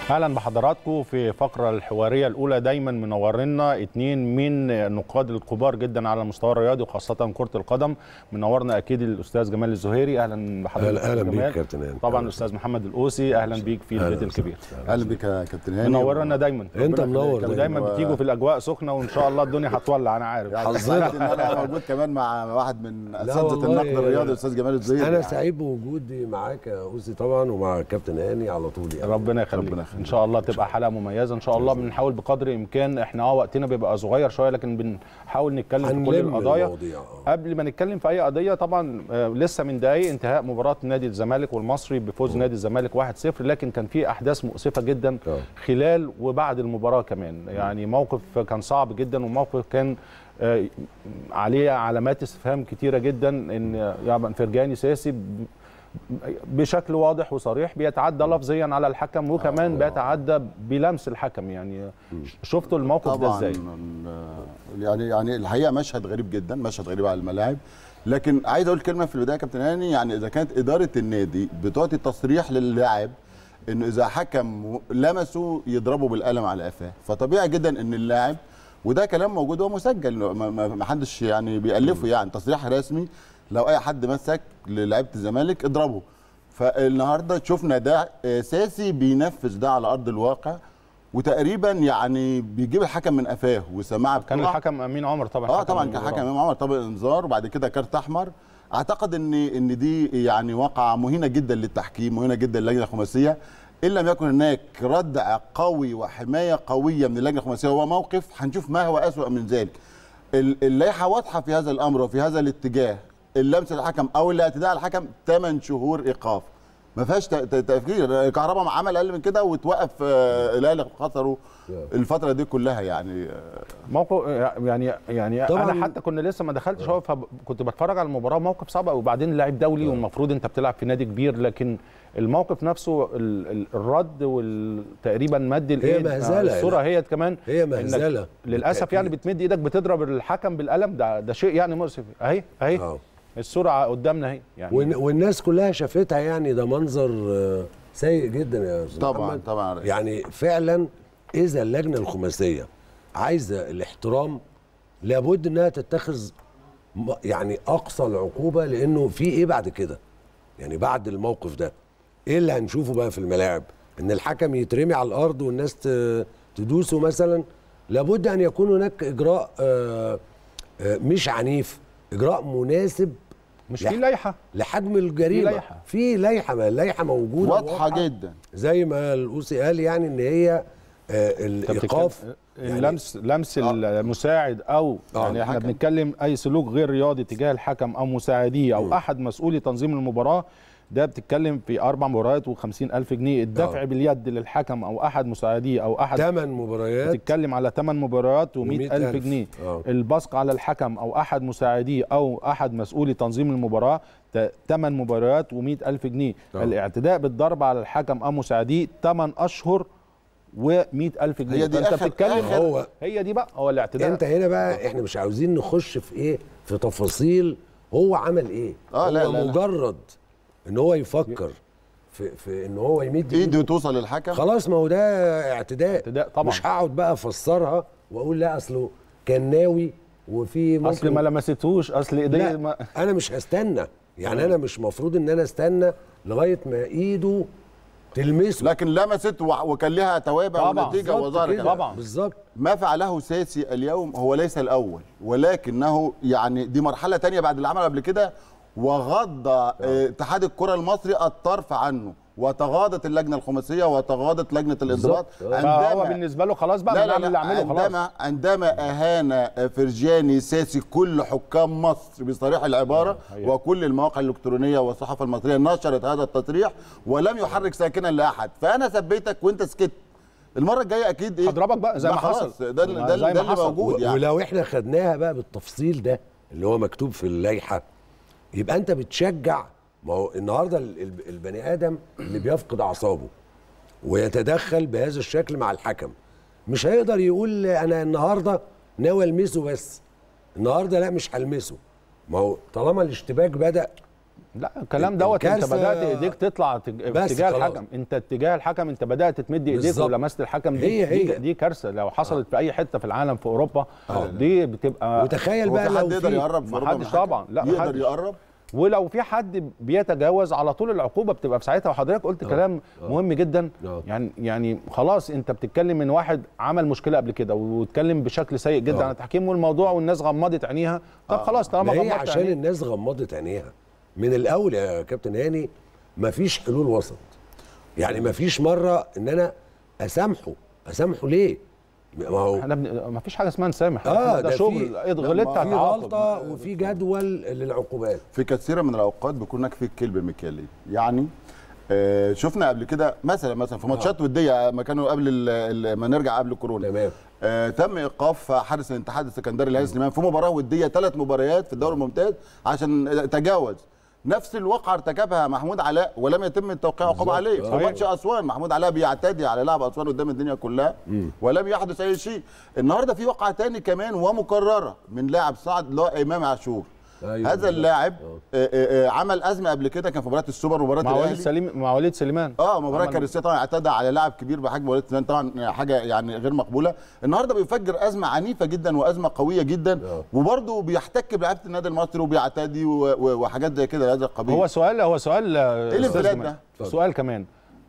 اهلا بحضراتكم في فقره الحواريه الاولى. دايما منورنا اتنين من النقاد الكبار جدا على المستوى الرياضي وخاصه كره القدم. منورنا اكيد الاستاذ جمال الزهيري. اهلا بحضرتك. اهلا بيك كابتن هاني. طبعا الاستاذ محمد القوسي، اهلا بيك في البيت الكبير. اهلا بيك يا كابتن هاني. منورنا دايما. انت منور دايما بتيجوا في الاجواء سخنه وان شاء الله الدنيا هتولع. انا عارف حظنا ان انا موجود كمان مع واحد من اساتذه النقد الرياضي الاستاذ جمال الزهيري. انا سعيد بوجودي معاك يا اوسي طبعا ومع كابتن هاني على طول يعني. ربنا يخليك. ان شاء الله تبقى حلقه مميزه ان شاء الله. بنحاول بقدر الامكان، احنا وقتنا بيبقى صغير شويه لكن بنحاول نتكلم في كل القضايا. قبل ما نتكلم في اي قضيه طبعا لسه من دقايق انتهاء مباراه نادي الزمالك والمصري بفوز نادي الزمالك 1-0، لكن كان في احداث مؤسفه جدا خلال وبعد المباراه كمان. يعني موقف كان صعب جدا وموقف كان عليه علامات استفهام كتيره جدا. ان يعني فرجاني ساسي بشكل واضح وصريح بيتعدى لفظيا على الحكم وكمان بيتعدى بلمس الحكم. يعني شفتوا الموقف ده ازاي؟ يعني الحقيقه مشهد غريب جدا، مشهد غريب على الملاعب. لكن عايز اقول كلمه في البدايه يا كابتن هاني، يعني اذا كانت اداره النادي بتعطي تصريح للاعب انه اذا حكم لمسه يضربه بالقلم على قفاه، فطبيعي جدا ان اللاعب، وده كلام موجود ومسجل ما حدش يعني بيألفه، يعني تصريح رسمي، لو اي حد مسك للاعيبه الزمالك اضربه. فالنهارده شفنا ده ساسي بينفذ ده على ارض الواقع، وتقريبا يعني بيجيب الحكم من قفاه وسماعه. كان الحكم امين عمر طبعا. طبعا كان حكم امين عمر طبعا انذار وبعد كده كارت احمر. اعتقد ان دي يعني واقعه مهينه جدا للتحكيم، مهينه جدا للجنه الخماسيه. ان لم يكن هناك ردع قوي وحمايه قويه من اللجنه الخماسيه هو موقف هنشوف ما هو اسوأ من ذلك. اللائحه واضحه في هذا الامر وفي هذا الاتجاه. اللمس الحكم او الاعتداء على الحكم 8 شهور ايقاف، ما فيهاش تفكير. كهرباء عمل اقل من كده وتوقف الاهلي خسروا الفتره دي كلها. يعني موقف يعني انا حتى كنا لسه ما دخلتش هو، فكنت بتفرج على المباراه. موقف صعب قوي، وبعدين لاعب دولي والمفروض انت بتلعب في نادي كبير، لكن الموقف نفسه الرد والتقريبا مد الايد، الصوره هي كمان هي مهزله للاسف. يعني بتمد ايدك بتضرب الحكم بالقلم، ده شيء يعني مؤسف. اهي الصوره قدامنا اهي يعني، والناس كلها شافتها. يعني ده منظر سيء جدا يا استاذ محمد. طبعا يعني فعلا اذا اللجنه الخماسيه عايزه الاحترام لابد انها تتخذ يعني اقصى العقوبه، لانه في ايه بعد كده؟ يعني بعد الموقف ده ايه اللي هنشوفه بقى في الملاعب؟ ان الحكم يترمي على الارض والناس تدوسه مثلا؟ لابد ان يكون هناك اجراء مش عنيف، اجراء مناسب. مش في لائحه لحجم الجريمه، في لائحه، ما اللائحه موجوده واضحه جدا زي ما القوسي قال، يعني ان هي الايقاف لمس المساعد او يعني احنا بنتكلم اي سلوك غير رياضي تجاه الحكم او مساعديه او احد مسؤولي تنظيم المباراه. ده بتتكلم في 4 مباريات و50,000 جنيه. الدفع باليد للحكم او احد مساعديه او احد 8 مباريات، بتتكلم على 8 مباريات و100,000 جنيه. البصق على الحكم او احد مساعديه او احد مسؤولي تنظيم المباراه 8 مباريات و100,000 جنيه. الاعتداء بالضرب على الحكم او مساعديه 8 اشهر و100,000 جنيه. هي دي انت بتتكلم هي دي بقى هو الاعتداء. انت هنا بقى احنا مش عاوزين نخش في ايه، في تفاصيل هو عمل ايه. لا مجرد ان هو يفكر في ان هو يمد ايده توصل للحكم، خلاص ما هو ده اعتداء طبعا. مش هقعد بقى افسرها واقول لا اصله كان ناوي وفي ممكن اصل ما لمستهوش، اصل ايديه انا مش هستنى. يعني انا مش مفروض ان انا استنى لغايه ما ايده تلمسه، لكن لمست وكان لها توابع ونتيجه وظهر طبعا بالظبط. ما فعله ساسي اليوم هو ليس الاول، ولكنه يعني دي مرحله ثانيه بعد اللي عمله قبل كده، وغض اتحاد الكره المصري الطرف عنه، وتغاضت اللجنه الخماسيه وتغاضت لجنه الانضباط. هو بالنسبه له خلاص بقى نعمل اللي عمله خلاص. عندما اهان فرجاني ساسي كل حكام مصر بصريح العباره، وكل المواقع الالكترونيه والصحافه المصريه نشرت هذا التصريح ولم يحرك ساكنا لاحد، فانا ثبتك وانت سكت. المره الجايه اكيد هضربك بقى زي ما حصل. ده اللي موجود يعني. ولو احنا خدناها بقى بالتفصيل ده اللي هو مكتوب في اللائحه، يبقى انت بتشجع. ما هو النهارده البني ادم اللي بيفقد اعصابه ويتدخل بهذا الشكل مع الحكم مش هيقدر يقول انا النهارده ناوي المسه، بس النهارده لا مش هلمسه. ما هو طالما الاشتباك بدأ لا الكلام دوت انت بدات ايديك تطلع اتجاه الحكم، انت اتجاه الحكم انت بدات تمد ايديك ولمست الحكم، دي كارثه لو حصلت في اي حته في العالم في اوروبا دي بتبقى. وتخيل بقى لو حد يقدر يقرب في اوروبا، محدش طبعا، لا يقدر يقرب، ولو في حد بيتجاوز على طول العقوبه بتبقى في ساعتها. وحضرتك قلت كلام مهم جدا، يعني خلاص انت بتتكلم من واحد عمل مشكله قبل كده واتكلم بشكل سيء جدا عن التحكيم والموضوع والناس غمضت عينيها. طب خلاص طالما غمضت عينيها، عشان الناس غمضت عينيها من الاول يا كابتن هاني مفيش حلول وسط. يعني مفيش مره ان انا اسامحه ليه؟ ما هو ما فيش حاجه اسمها نسامح، ده شغل غلطت في غلطه وفي جدول للعقوبات. في كثير من الاوقات بيكون هناك في كلب مكيالي. يعني شفنا قبل كده مثلا في ماتشات وديه ما كانوا قبل ما نرجع قبل كورونا، تمام، تم ايقاف حارس الاتحاد السكندري الهادي سليمان في مباراه وديه 3 مباريات في الدوري الممتاز عشان تجاوز. نفس الواقعه ارتكبها محمود علاء ولم يتم التوقيع عقوبه عليه في ماتش اسوان. محمود علاء بيعتدي على لاعب اسوان قدام الدنيا كلها ولم يحدث اي شيء. النهارده في واقعه ثاني كمان ومكرره من لاعب صعد اللي هو امام عاشور. هذا اللاعب عمل ازمه قبل كده، كان في مباراه السوبر ومباراه الاهلي مع وليد سليمان. مباراه كارثيه طبعا، اعتدى على لاعب كبير بحجم وليد سليمان، طبعا حاجه يعني غير مقبوله. النهارده بيفجر ازمه عنيفه جدا وازمه قويه جدا، وبرده بيحتك بلعيبه النادي المصري وبيعتدي وحاجات زي كده هذا القبيل. هو سؤال ايه الانفلات ده؟ سؤال كمان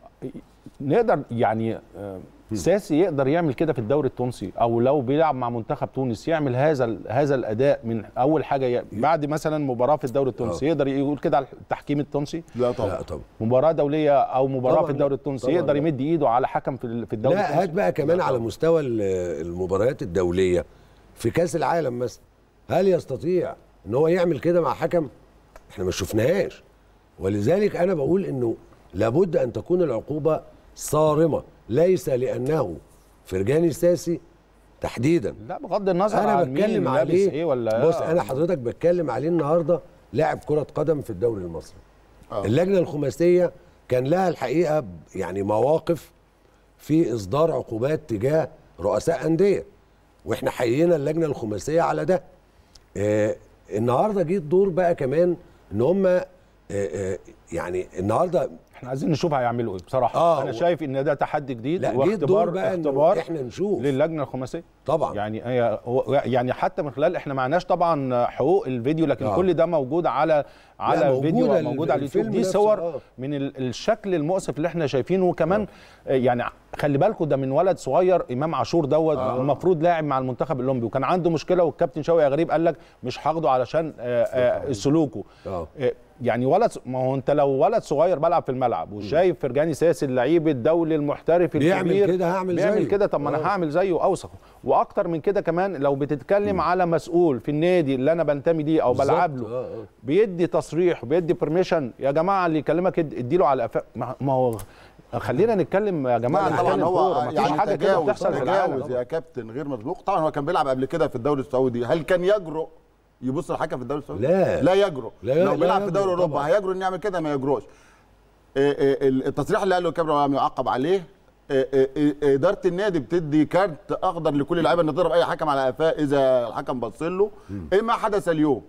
نقدر يعني ساسي يقدر يعمل كده في الدوري التونسي، او لو بيلعب مع منتخب تونس يعمل هذا الاداء من اول حاجه بعد مثلا مباراه في الدوري التونسي يقدر يقول كده على التحكيم التونسي؟ لا طبعا. مباراه دوليه او مباراه في الدوري التونسي يقدر يمد ايده على حكم في الدوري التونسي؟ لا هات بقى كمان على مستوى المباريات الدوليه في كاس العالم مثلا، هل يستطيع ان هو يعمل كده مع حكم؟ احنا ما شفناهاش. ولذلك انا بقول انه لابد ان تكون العقوبه صارمه، ليس لانه فرجاني الساسي تحديدا، لا بغض النظر انا عن بتكلم مين عليه ايه ولا بص انا حضرتك بتكلم عليه النهارده لاعب كره قدم في الدوري المصري. اللجنه الخماسيه كان لها الحقيقه يعني مواقف في اصدار عقوبات تجاه رؤساء انديه، واحنا حيينا اللجنه الخماسيه على ده. النهارده جه الدور بقى كمان ان هم يعني النهارده احنا عايزين نشوف هيعملوا ايه بصراحه. انا شايف ان ده تحدي جديد واختبار احنا نشوف للجنه الخماسيه طبعا. يعني حتى من خلال احنا معناش طبعا حقوق الفيديو، لكن كل ده موجود على فيديو موجود على اليوتيوب. دي صور من الشكل المؤسف اللي احنا شايفينه. وكمان يعني خلي بالكم ده من ولد صغير امام عاشور دوت المفروض لاعب مع المنتخب الاولمبي، وكان عنده مشكله والكابتن شوقي غريب قال لك مش هاخده علشان سلوكه. يعني ولد، ما هو انت لو ولد صغير بلعب في الملعب وشايف فرجاني ساسي اللعيب الدولي المحترف الكبير بيعمل كده، طب ما انا هعمل زيه اوسخ. واكتر من كده كمان لو بتتكلم على مسؤول في النادي اللي انا بنتمي ليه او بلعب له بيدي تصريح وبيدي برميشن، يا جماعه اللي يكلمك اديله على قفاه. ما هو خلينا نتكلم يا جماعه. طبعا هو يعني حاجه كده بتحصل في العالم يا كابتن غير مسبوق. طبعا هو كان بيلعب قبل كده في الدوري السعودي، هل كان يجرؤ يبص الحكم في الدوري السعودي؟ لا يجرؤ. لو بيلعب في دوري اوروبا هيجرؤ انه يعمل كده؟ ما يجرؤش. التصريح اللي قاله الكاميرا لم يعقب عليه. اداره النادي بتدي كارت اخضر لكل اللعيبه ان تضرب اي حكم على قفاه اذا الحكم بص له. ايه ما حدث اليوم؟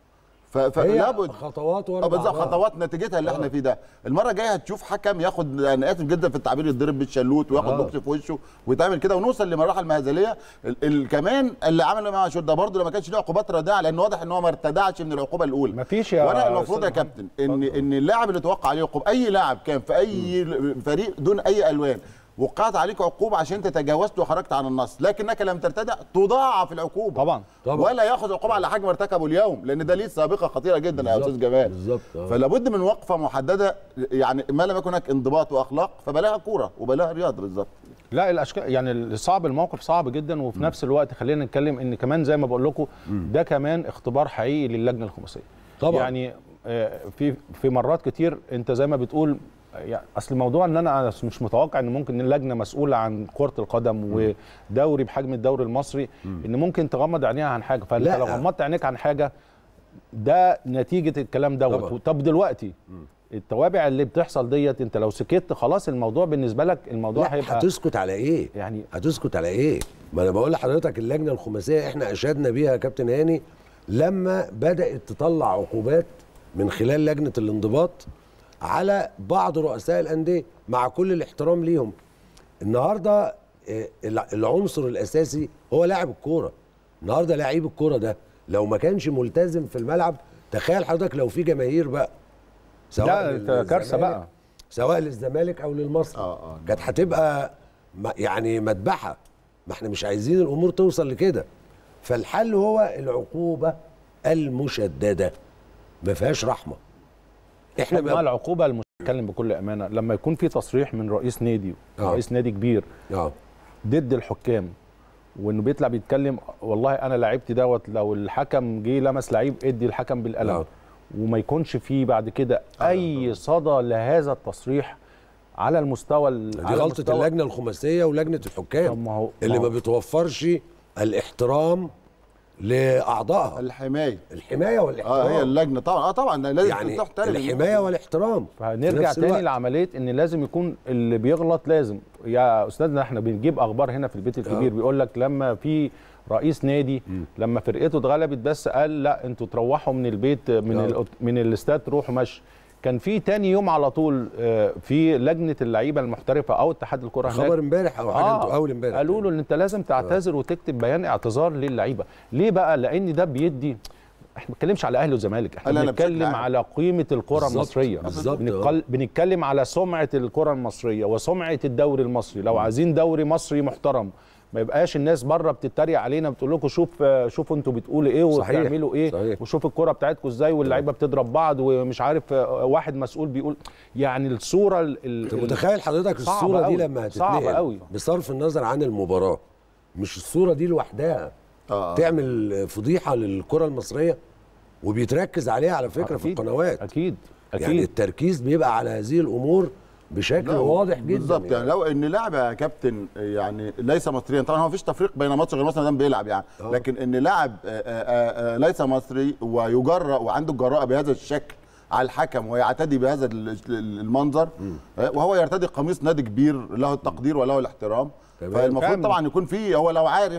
فلابد خطوات ورا بالظبط، خطوات نتيجتها اللي احنا فيه ده. المره الجايه هتشوف حكم ياخد، انا اسف جدا في التعبير، يتضرب بالشلوت وياخد بوكس في وشه ويتعمل كده ونوصل لمراحل مهزليه. كمان اللي عمله مع عاشور ده برضه ما كانش له عقوبات رادعه، لان واضح ان هو ما ارتدعش من العقوبه الاولى. مفيش وانا المفروض يا كابتن ان اللاعب اللي توقع عليه عقوبه، اي لاعب كان في اي فريق دون اي الوان وقعت عليك عقوبه عشان تجاوزت وخرجت عن النص، لكنك لم ترتدع تضاعف العقوبه طبعا. ولا ياخذ عقوبه على حجم ارتكبه اليوم، لان ده ليه سابقه خطيره جدا يا استاذ جمال. بالظبط. فلا بد من وقفه محدده، يعني ما لم يكن هناك انضباط واخلاق فبلاها كوره وبلاها رياضه. بالظبط. لا الاشكال يعني صعب، الموقف صعب جدا. وفي نفس الوقت خلينا نتكلم ان كمان زي ما بقول لكم ده كمان اختبار حقيقي للجنه الخماسيه طبعا. يعني في مرات كتير انت زي ما بتقول، يعني اصل الموضوع ان انا مش متوقع ان ممكن اللجنه مسؤوله عن كره القدم ودوري بحجم الدوري المصري ان ممكن تغمض عينيها عن حاجه. فانت لو غمضت عينيك عن حاجه ده نتيجه الكلام دوت. طب دلوقتي التوابع اللي بتحصل ديت، انت لو سكت خلاص الموضوع بالنسبه لك الموضوع هيبقى هتسكت على ايه؟ يعني هتسكت على ايه؟ ما انا بقول لحضرتك اللجنه الخماسيه احنا اشدنا بيها يا كابتن هاني لما بدات تطلع عقوبات من خلال لجنه الانضباط على بعض رؤساء الانديه مع كل الاحترام ليهم. النهارده العنصر الاساسي هو لاعب الكوره. النهارده لعيب الكوره ده لو ما كانش ملتزم في الملعب، تخيل حضرتك لو في جماهير بقى، سواء كارثه بقى، سواء للزمالك او للمصري، كانت هتبقى يعني مذبحه. ما احنا مش عايزين الامور توصل لكده. فالحل هو العقوبه المشدده، ما فيهاش رحمه. احنا مع العقوبه نتكلم بكل امانه، لما يكون في تصريح من رئيس نادي رئيس نادي كبير ضد الحكام، وانه بيطلع بيتكلم والله انا لعبت دوت، لو الحكم جه لمس لعيب ادي الحكم بالقلم، وما يكونش فيه بعد كده اي صدى لهذا التصريح على المستوى دي غلطه اللجنه الخماسيه ولجنه الحكام اللي ما بتوفرش الاحترام لاعضائها. الحمايه والاحترام. هي اللجنه طبعا طبعا لازم يعني الحمايه والاحترام. فهنرجع تاني لعمليه ان لازم يكون اللي بيغلط لازم. يا استاذنا احنا بنجيب اخبار هنا في البيت الكبير بيقول لك لما في رئيس نادي لما فرقته اتغلبت بس قال لا انتوا تروحوا من البيت من الاستاد تروحوا مشي. كان في تاني يوم على طول في لجنه اللعيبه المحترفه او اتحاد الكره هناك خبر امبارح او حاجه انتوا اول امبارح قالوا له ان انت لازم تعتذر وتكتب بيان اعتذار للعيبه. ليه بقى؟ لان ده بيدي، احنا ما بنتكلمش على اهلي وزمالك، احنا بنتكلم على قيمه الكره المصريه، بنتكلم على سمعه الكره المصريه وسمعه الدوري المصري. لو عايزين دوري مصري محترم ما يبقاش الناس بره بتتريق علينا بتقول لكم شوفوا انتوا بتقولوا ايه وبتعملوا ايه وشوف الكره بتاعتكم ازاي واللعيبه بتضرب بعض ومش عارف واحد مسؤول بيقول. يعني الصوره انت متخيل حضرتك الصوره دي لما هتتنقل بصرف النظر عن المباراه، مش الصوره دي لوحدها تعمل فضيحه للكره المصريه، وبيتركز عليها على فكره في القنوات. اكيد يعني التركيز بيبقى على هذه الامور بشكل واضح جدا. بالظبط. يعني لو ان لاعب يا كابتن يعني ليس مصريا، طبعا هو مفيش تفريق بين مصري غير مصري ما دام بيلعب يعني، لكن ان لاعب ليس مصري ويجرأ وعنده الجراءه بهذا الشكل على الحكم ويعتدي بهذا المنظر، وهو يرتدي قميص نادي كبير له التقدير وله الاحترام، فالمفروض طبعا يكون في، هو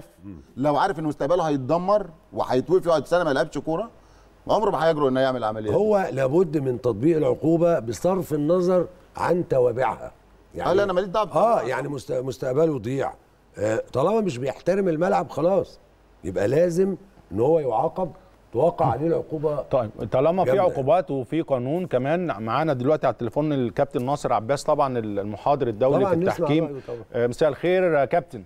لو عارف ان مستقبله هيتدمر وهيتوقف يقعد سنه ما يلعبش كوره، عمره ما هيجرؤ انه يعمل عمليه. هو لابد من تطبيق العقوبه بصرف النظر عن توابعها. يعني لا انا ماليش دعوه يعني مستقبله يضيع. طالما مش بيحترم الملعب خلاص يبقى لازم ان هو يعاقب، توقع عليه العقوبه. طيب طالما في عقوبات وفي قانون كمان، معانا دلوقتي على التليفون الكابتن ناصر عباس طبعا المحاضر الدولي في التحكيم. مساء الخير يا كابتن.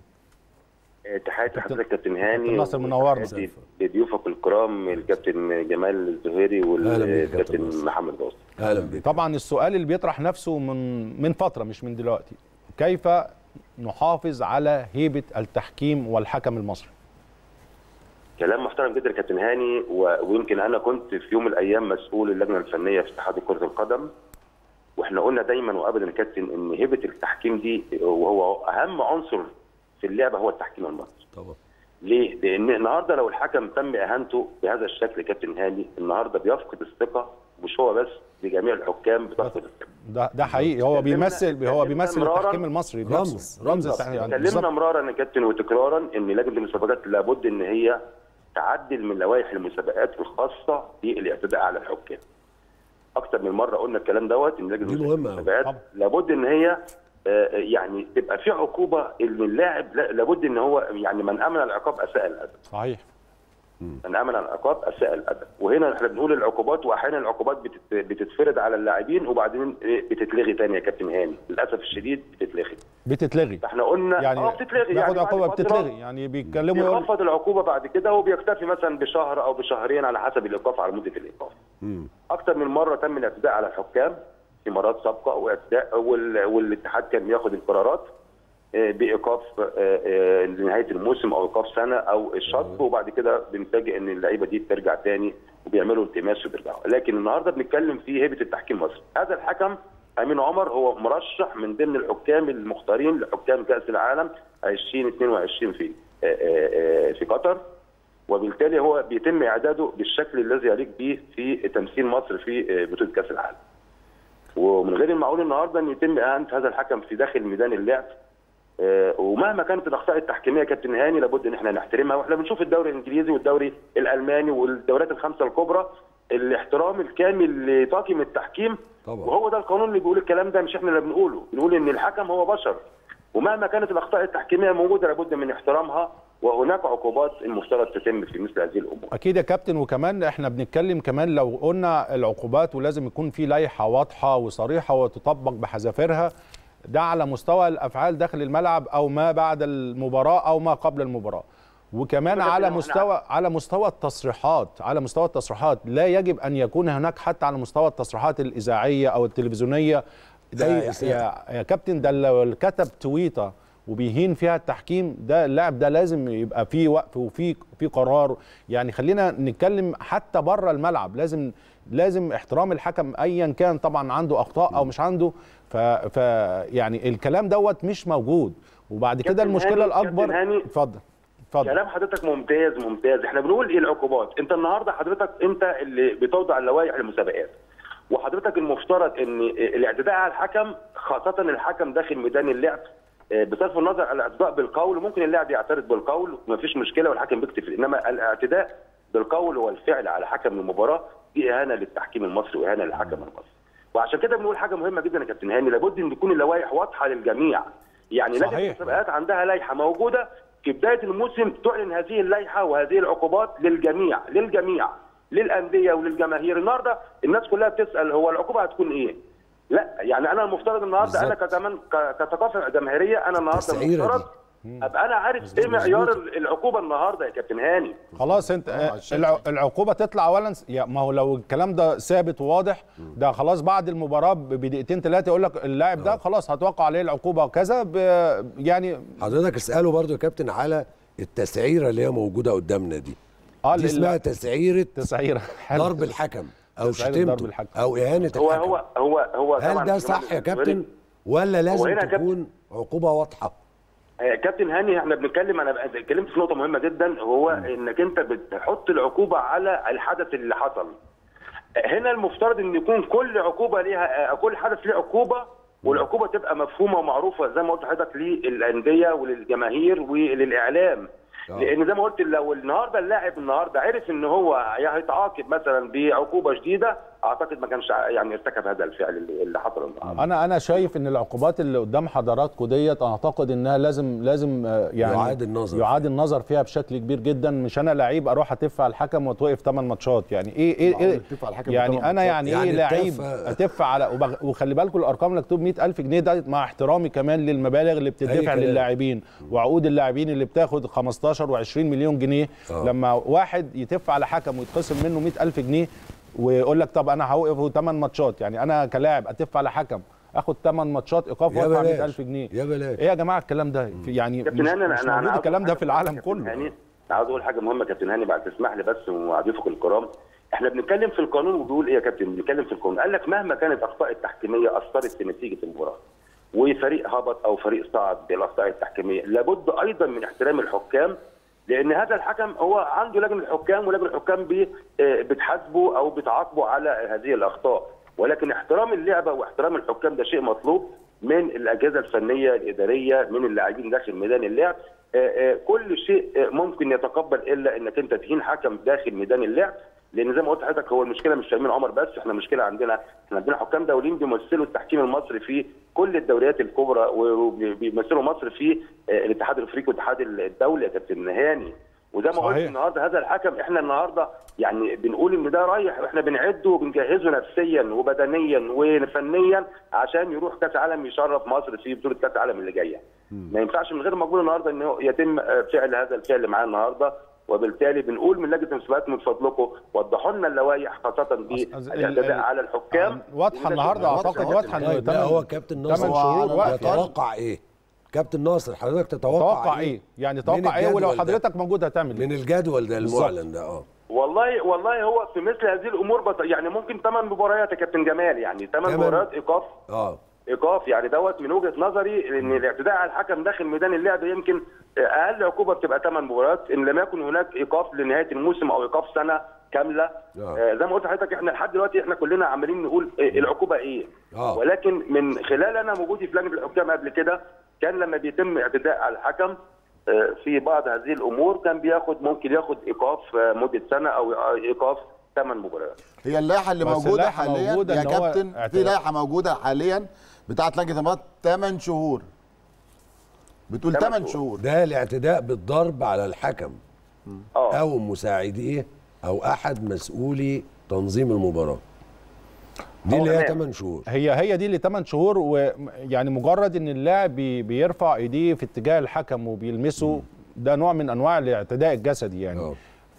تحياتي لحضرتك كابتن هاني، ناصر منورنا، لضيوفك الكرام الكابتن جمال الزهيري والكابتن محمد غاصب. اهلا بك. طبعا السؤال اللي بيطرح نفسه من فتره مش من دلوقتي، كيف نحافظ على هيبه التحكيم والحكم المصري؟ كلام محترم جدا يا كابتن هاني، ويمكن انا كنت في يوم من الايام مسؤول اللجنه الفنيه في اتحاد كره القدم، واحنا قلنا دايما وابدا يا كابتن ان هيبه التحكيم دي وهو اهم عنصر في اللعبه هو التحكيم المصري. طبعا. ليه؟ لان النهارده لو الحكم تم اهانته بهذا الشكل يا كابتن هاني، النهارده بيفقد الثقه، مش هو بس، لجميع الحكام بتفقد الثقه. ده حقيقي، هو بيمثل التحكيم المصري، رمز التحكيم. اتكلمنا مرارا يا كابتن وتكرارا ان لجنه المسابقات لابد ان هي تعدل من لوائح المسابقات الخاصه بالاعتداء على الحكام. اكثر من مره قلنا الكلام دوت، ان لجنه المسابقات لابد ان هي يعني تبقى في عقوبه ان اللاعب لابد ان هو يعني من امن العقاب اساء الادب. صحيح. من امن العقاب اساء الادب، وهنا احنا بنقول العقوبات، واحيانا العقوبات بتتفرض على اللاعبين وبعدين بتتلغي تاني يا كابتن هاني، للاسف الشديد بتتلغي. فاحنا قلنا يعني بتتلغي، يعني عقوبه بتتلغي، يعني بيتكلموا يخفض العقوبه بعد كده وبيكتفي مثلا بشهر او بشهرين على حسب الايقاف، على مده الايقاف. اكثر من مره تم الاعتداء على الحكام في مرات سابقه واعتداء، والاتحاد كان بياخد القرارات بايقاف لنهايه الموسم او ايقاف سنه او الشطب، وبعد كده بنفاجئ ان اللعيبه دي بترجع تاني وبيعملوا التماس وبيرجعوا. لكن النهارده بنتكلم في هيبه التحكيم المصري. هذا الحكم امين عمر هو مرشح من ضمن الحكام المختارين لحكام كاس العالم 2022 في قطر، وبالتالي هو بيتم اعداده بالشكل الذي يليق به في تمثيل مصر في بطوله كاس العالم. ومن غير المعقول النهارده ان يتم اهانه هذا الحكم في داخل ميدان اللعب. ومهما كانت الاخطاء التحكيميه يا كابتن هاني لابد ان احنا نحترمها، واحنا بنشوف الدوري الانجليزي والدوري الالماني والدوريات الخمسه الكبرى الاحترام الكامل لطاقم التحكيم طبعا. وهو ده القانون اللي بيقول الكلام ده، مش احنا اللي بنقوله، بنقول ان الحكم هو بشر، ومهما كانت الاخطاء التحكيميه موجوده لابد من احترامها، وهناك عقوبات المفترض تتم في مثل هذه الامور. اكيد يا كابتن، وكمان احنا بنتكلم كمان لو قلنا العقوبات ولازم يكون في لائحه واضحه وصريحه وتطبق بحذافيرها، ده على مستوى الافعال داخل الملعب او ما بعد المباراه او ما قبل المباراه، وكمان على مستوى التصريحات للا يجب ان يكون هناك حتى على مستوى التصريحات الاذاعيه او التلفزيونيه. ده يا كابتن، ده لو كتب تويته وبيهين فيها التحكيم، ده اللاعب ده لازم يبقى فيه وقف وفي قرار. يعني خلينا نتكلم حتى بره الملعب، لازم احترام الحكم ايا كان طبعا عنده اخطاء او مش عنده، ف يعني الكلام دوت مش موجود. وبعد كده المشكله الاكبر. اتفضل. كلام حضرتك ممتاز. احنا بنقول ايه العقوبات؟ انت النهارده حضرتك انت اللي بتوضع اللوائح للمسابقات، وحضرتك المفترض ان الاعتداء على الحكم، خاصه الحكم داخل ميدان اللعب، بصرف النظر عن الاعتداء بالقول، ممكن اللاعب يعترض بالقول ومفيش مشكله والحكم بيكتفي، انما الاعتداء بالقول والفعل على حكم المباراه دي اهانه للتحكيم المصري واهانه للحكم المصري. وعشان كده بنقول حاجه مهمه جدا يا كابتن هاني، لابد ان تكون اللوائح واضحه للجميع. يعني لجنه المسابقات عندها لائحه موجوده، في بدايه الموسم تعلن هذه اللائحه وهذه العقوبات للجميع للانديه وللجماهير. النهارده الناس كلها بتسال هو العقوبه هتكون ايه؟ لا يعني انا المفترض النهارده بالزبط. انا كمان كثقافه جماهيريه انا النهارده المفترض ابقى انا عارف ايه معيار العقوبه النهارده يا كابتن هاني. خلاص انت العقوبه تطلع اولا، ما هو لو الكلام ده ثابت وواضح، ده خلاص بعد المباراه بدقيقتين ثلاثه يقول لك اللاعب ده خلاص هتوقع عليه العقوبه وكذا. يعني حضرتك اساله برضو يا كابتن على التسعيره اللي هي موجوده قدامنا دي اسمها تسعيره ضرب الحكم او شتمته او اهانه الحكم. هو هل ده صح يا كابتن ولا لازم تكون عقوبه واضحه؟ كابتن هاني احنا بنتكلم، انا اتكلمت في نقطه مهمه جدا، هو انك انت بتحط العقوبه على الحدث اللي حصل. هنا المفترض ان يكون كل عقوبه ليها، كل حدث ليه عقوبه، والعقوبه تبقى مفهومه ومعروفه زي ما قلت لحضرتك للانديه وللجماهير وللاعلام. لان زي ما قلت لو النهارده اللاعب عرف ان هو هيتعاقب مثلا بعقوبه شديده، اعتقد ما كانش يعني ارتكب هذا الفعل اللي حصل النهارده. انا شايف ان العقوبات اللي قدام حضراتكم ديت اعتقد انها لازم يعني يعاد النظر فيها بشكل كبير جدا. مش انا لعيب اروح اتف على الحكم واتوقف 8 ماتشات، يعني ايه يعني انا يعني ايه لعيب اتف على، وخلي بالكم الارقام اللي مكتوب 100,000 جنيه ده مع احترامي كمان للمبالغ اللي بتدفع للاعبين وعقود اللاعبين اللي بتاخد 15 و20 مليون جنيه. لما واحد يتف على حكم ويتخصم منه 100,000 جنيه ويقول لك طب انا هوقفه 8 ماتشات، يعني انا كلاعب اتف على حكم اخد 8 ماتشات ايقاف وادفع 100,000 جنيه. يا بلاش ايه يا جماعه الكلام ده؟ يعني مش موجود الكلام ده في العالم كله. يعني عاوز اقول حاجه مهمه كابتن هاني بعد تسمح لي بس وضيوفك الكرام، احنا بنتكلم في القانون وبيقول ايه يا كابتن؟ بنتكلم في القانون، قال لك مهما كانت اخطاء التحكيميه اثرت في نتيجه المباراه وفريق هبط او فريق صعد بالاخطاء التحكيميه، لابد ايضا من احترام الحكام، لان هذا الحكم هو عنده لجنه الحكام، ولجنه الحكام بتحاسبه او بتعاقبه على هذه الاخطاء، ولكن احترام اللعبه واحترام الحكام ده شيء مطلوب من الاجهزه الفنيه الاداريه، من اللاعبين داخل ميدان اللعب. كل شيء ممكن يتقبل الا انك انت تهين حكم داخل ميدان اللعب، لان زي ما قلت لحضرتك هو المشكله مش في امين عمر بس، احنا مشكله احنا عندنا حكام دوليين بيمثلوا التحكيم المصري في كل الدوريات الكبرى، وبيمثلوا مصر في الاتحاد الافريقي والاتحاد الدولي يا كابتن هاني. وزي ما قلت النهارده هذا الحكم احنا النهارده يعني بنقول ان ده رايح، واحنا بنعده وبنجهزه نفسيا وبدنيا وفنيا عشان يروح كاس عالم يشرف مصر في بطوله كاس العالم اللي جايه. ما ينفعش من غير مقبول النهارده انه يتم فعل هذا الفعل اللي معانا النهارده، وبالتالي بنقول من لجنه المسابقات من فضلكم وضحوا لنا اللوائح خاصه بالاعتداء على الحكام. واضحه النهارده اعتقد واضحه انه هو كابتن ناصر يتوقع ايه؟ كابتن ناصر حضرتك تتوقع ايه؟ يعني توقع ايه ولو حضرتك موجود هتعمل من الجدول ده المعلن ده؟ والله هو في مثل هذه الامور يعني ممكن 8 مباريات يا كابتن جمال، يعني 8 مباريات ايقاف. ايقاف يعني دوت من وجهه نظري ان الاعتداء على الحكم داخل ميدان اللعب يمكن اقل عقوبه بتبقى 8 مباريات ان لم يكن هناك ايقاف لنهايه الموسم او ايقاف سنه كامله. زي ما قلت لحضرتك احنا لحد دلوقتي احنا كلنا عمالين نقول العقوبه ايه، ولكن من خلال انا وجودي في لجنه الحكام قبل كده كان لما بيتم اعتداء على الحكم في بعض هذه الامور كان ممكن ياخد ايقاف مده سنه او ايقاف 8 مباريات. هي اللائحه اللي موجوده حاليا يا كابتن، في لائحه موجوده حاليا بتاعت لجنه الانضباط 8 شهور، بتقول 8 شهور. ده الاعتداء بالضرب على الحكم او مساعديه او احد مسؤولي تنظيم المباراه، دي اللي هي 8 شهور. هي دي اللي 8 شهور، ويعني مجرد ان اللاعب بيرفع ايديه في اتجاه الحكم وبيلمسه، ده نوع من انواع الاعتداء الجسدي يعني.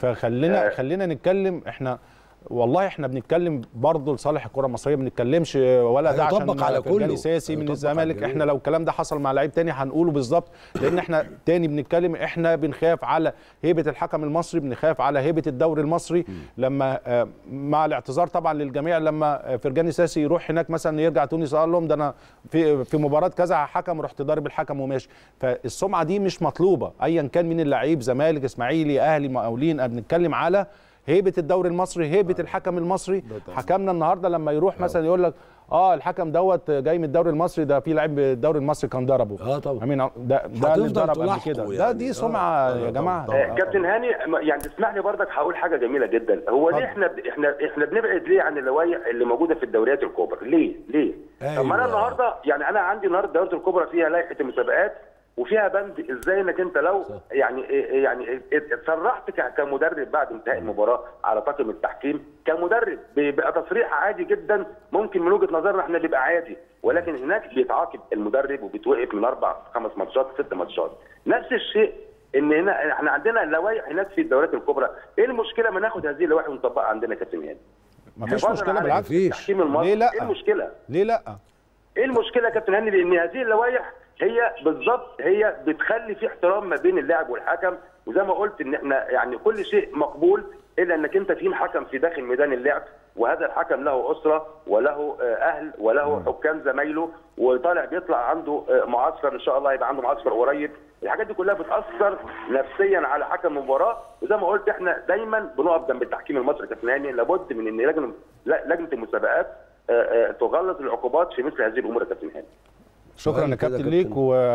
فخلينا نتكلم، احنا والله احنا بنتكلم برضه لصالح الكره المصريه، ما بنتكلمش ولا ده عشان فرجاني ساسي من الزمالك. احنا لو الكلام ده حصل مع لعيب تاني هنقوله بالظبط، لان احنا تاني بنتكلم، احنا بنخاف على هيبه الحكم المصري، بنخاف على هيبه الدوري المصري. لما مع الاعتذار طبعا للجميع، لما فرجاني ساسي يروح هناك مثلا يرجع تونس قال لهم ده انا في مباراه كذا حكم رحت ضارب الحكم وماشي، فالسمعه دي مش مطلوبه ايا كان مين اللعيب، زمالك، اسماعيلي، اهلي، مقاولين. بنتكلم على هيبه الدوري المصري، هيبه الحكم المصري. حكمنا النهارده لما يروح مثلا يقول لك الحكم دوت جاي من الدوري المصري، ده في لاعب الدوري المصري كان ضربه. طبعا امين، ده اللي ضرب قبل كده يعني. ده دي سمعه يا جماعه. كابتن هاني يعني تسمح لي برضك هقول حاجه جميله جدا. هو ليه احنا بنبعد ليه عن اللوائح اللي موجوده في الدوريات الكبرى؟ ليه؟ طب ما انا النهارده يعني انا عندي النهارده الدوريات الكبرى فيها لائحه المسابقات وفيها بند ازاي انك انت لو يعني اتسرحت كمدرب بعد انتهاء المباراه على طاقم التحكيم كمدرب، بيبقى تصريح عادي جدا، ممكن من وجهه نظرنا احنا بيبقى عادي، ولكن هناك بيتعاقب المدرب وبيتوقف من 4 5 ماتشات 6 ماتشات. نفس الشيء ان هنا احنا عندنا لوائح هناك في الدوريات الكبرى. ايه المشكله ما ناخد هذه اللوائح ونطبقها عندنا كابتن هاني؟ مفيش مشكله بالعكس. التحكيم المصري ليه لا؟ ايه المشكله؟ ليه لا؟ ايه المشكله يا كابتن هاني؟ لان هذه اللوائح هي بالظبط هي بتخلي في احترام ما بين اللاعب والحكم، وزي ما قلت ان احنا يعني كل شيء مقبول الا انك انت تجيب حكم في داخل ميدان اللعب، وهذا الحكم له اسره وله اهل وله حكام زمايله، وطالع بيطلع عنده معسكر ان شاء الله هيبقى عنده معسكر قريب. الحاجات دي كلها بتاثر نفسيا على حكم المباراه، وزي ما قلت احنا دايما بنقف جنب التحكيم المصري كابتن هاني. لابد من ان لجنه المسابقات تغلظ العقوبات في مثل هذه الامور يا كابتن هاني. شكرا يا كابتن ليك.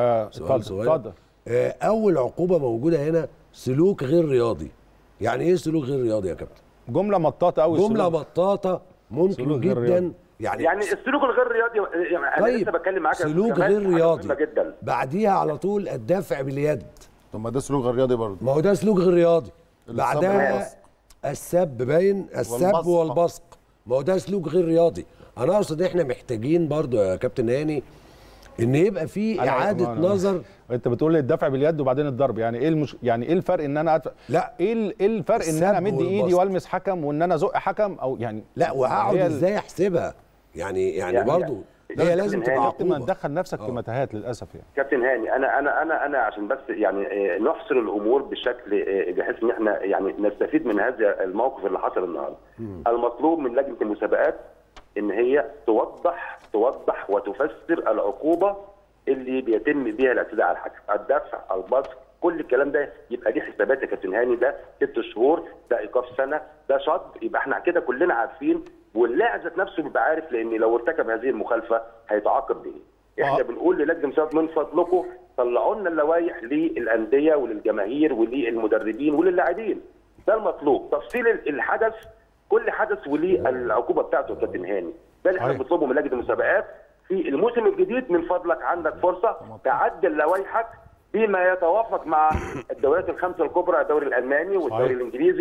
اتفضل. اول عقوبه موجوده هنا سلوك غير رياضي. يعني ايه سلوك غير رياضي يا كابتن؟ جمله مطاطه قوي. جمله مطاطه ممكن جدا يعني السلوك الغير رياضي يعني طيب انا لسه بتكلم معاك سلوك غير رياضي بعديها على طول الدفع باليد. طب ما ده سلوك غير رياضي برضه. ما هو ده سلوك غير رياضي. بعدها السب باين السب والبصق. ما هو ده سلوك غير رياضي. انا اقصد احنا محتاجين برضه يا كابتن هاني ان يبقى في اعاده نظر. انت بتقول لي الدفع باليد وبعدين الضرب، يعني ايه يعني ايه الفرق ان انا لا ايه الفرق ان انا امد ايدي والمس حكم وان انا ازق حكم او يعني لا وهقعد ازاي احسبها يعني برضه هي لازم تبقى عقوبه. ما تدخل نفسك في متاهات للاسف يعني. كابتن هاني انا عشان بس يعني نحصر الامور بشكل بحيث ان احنا يعني نستفيد من هذا الموقف اللي حصل النهارده. المطلوب من لجنه المسابقات ان هي توضح وتفسر العقوبه اللي بيتم بيها الاعتداء على الحكم، الدفع، البصق، كل الكلام ده يبقى دي حسابات يا كابتن هاني. ده 6 شهور، ده ايقاف سنه، ده شطب، يبقى احنا كده كلنا عارفين، واللاعب ذات نفسه بيبقى عارف لان لو ارتكب هذه المخالفه هيتعاقب بايه. احنا بنقول للجنه المسابقات من فضلكم طلعوا لنا اللوائح للانديه وللجماهير وللمدربين وللاعبين. ده المطلوب، تفصيل الحدث، كل حدث وليه العقوبه بتاعته يا كابتن هاني. ده اللي احنا بنطلبه من لجنه المسابقات في الموسم الجديد. من فضلك عندك فرصه تعدل لوائحك بما يتوافق مع الدوريات الخمسه الكبرى، الدوري الالماني والدوري الانجليزي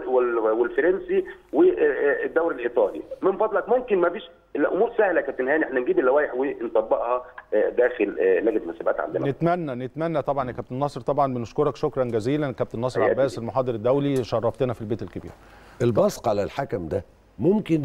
والفرنسي والدوري الايطالي. من فضلك ممكن ما فيش، الامور سهله يا كابتن هاني، احنا نجيب اللوائح ونطبقها داخل لجنه المسابقات عندنا. نتمنى طبعا يا كابتن ناصر. طبعا بنشكرك شكرا جزيلا كابتن ناصر عباس المحاضر الدولي، شرفتنا في البيت الكبير. البصق على الحكم ده ممكن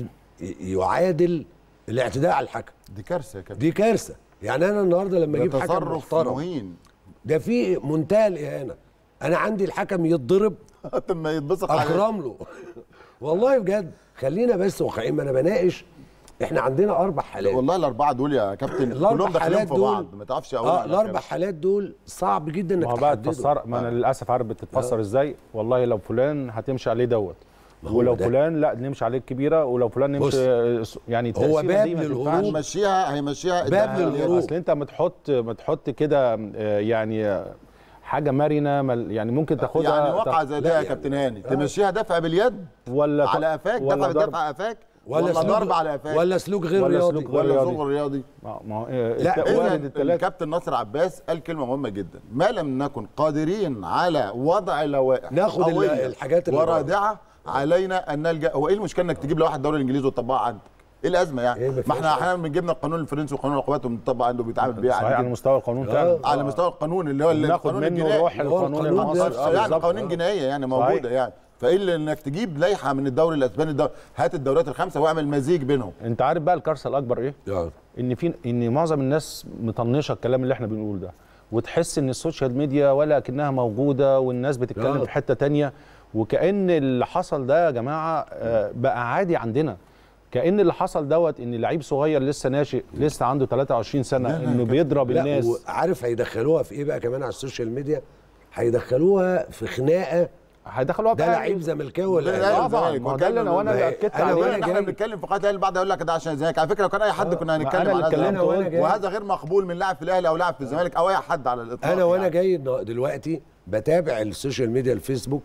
يعادل الاعتداء على الحكم. دي كارثه يا كابتن. دي كارثه. يعني انا النهارده لما اجيب حكم محترم ده في منتهى الاهانه. انا عندي الحكم يتضرب ما يتبصق اكرم له والله بجد. خلينا بس واقعيين، ما انا بناقش. احنا عندنا 4 حالات والله. ال4 دول يا كابتن كلهم داخلين في بعض، ما تعرفش اقول. ال4 حالات دول صعب جدا انك تحددهم. ما انا للاسف عارف بتتفسر ازاي. والله لو فلان هتمشي عليه دوت، ولو فلان لا نمشي عليه الكبيره، ولو فلان نمشي يعني هو باب للهروب. هيمشيها باب للهروب. اصل انت ما تحط كده يعني حاجه مرنه يعني ممكن تاخدها يعني واقعه زي ده يا كابتن هاني تمشيها دفع باليد ولا على قفاك، دفع بالدفع على قفاك، ولا ضرب على قفاك، ولا سلوك غير رياضي، ولا سلوك رياضي. ما هو لا الكابتن ناصر عباس قال كلمه مهمه جدا، ما لم نكن قادرين على وضع لوائح ناخد الحاجات اللي ورادعه علينا ان نلجا. هو ايه المشكله انك تجيب لواحد الدوري الانجليزي وتطبقها عندك؟ ايه الازمه يعني؟ ما احنا احيانا بنجيبنا القانون الفرنسي وقانون العقوبات وبنطبق عنده بيتعامل بيها على مستوى القانون فعلا، على مستوى القانون اللي هو القانون الجنائي، روح القانون المصري يعني قوانين جنائيه يعني موجوده يعني. فايه اللي انك تجيب لائحه من الدوري الاسباني، هات الدوريات الخمسه واعمل مزيج بينهم. انت عارف بقى الكارثه الاكبر ايه؟ ان معظم الناس مطنشه الكلام اللي احنا بنقوله ده، وتحس ان السوشيال ميديا ولا كأنها موجوده والناس بتتكلم في حته ثانيه، وكأن اللي حصل ده يا جماعه بقى عادي عندنا. كأن اللي حصل دوت ان لعيب صغير لسه ناشئ لسه عنده 23 سنه انه بيضرب الناس. عارف هيدخلوها في ايه بقى كمان على السوشيال ميديا؟ هيدخلوها في خناقه، هيدخلوها ده لعيب زملكاوي ولا طبعا. ما ده اللي انا اكدت عليه. احنا بنتكلم في قضيه بعد اقول لك ده عشان الزمالك. على فكره لو كان اي حد كنا هنتكلم على وهذا غير مقبول من لاعب في الاهلي او لاعب في الزمالك او اي حد على الاطلاق. انا وانا جاي دلوقتي بتابع السوشيال ميديا الفيسبوك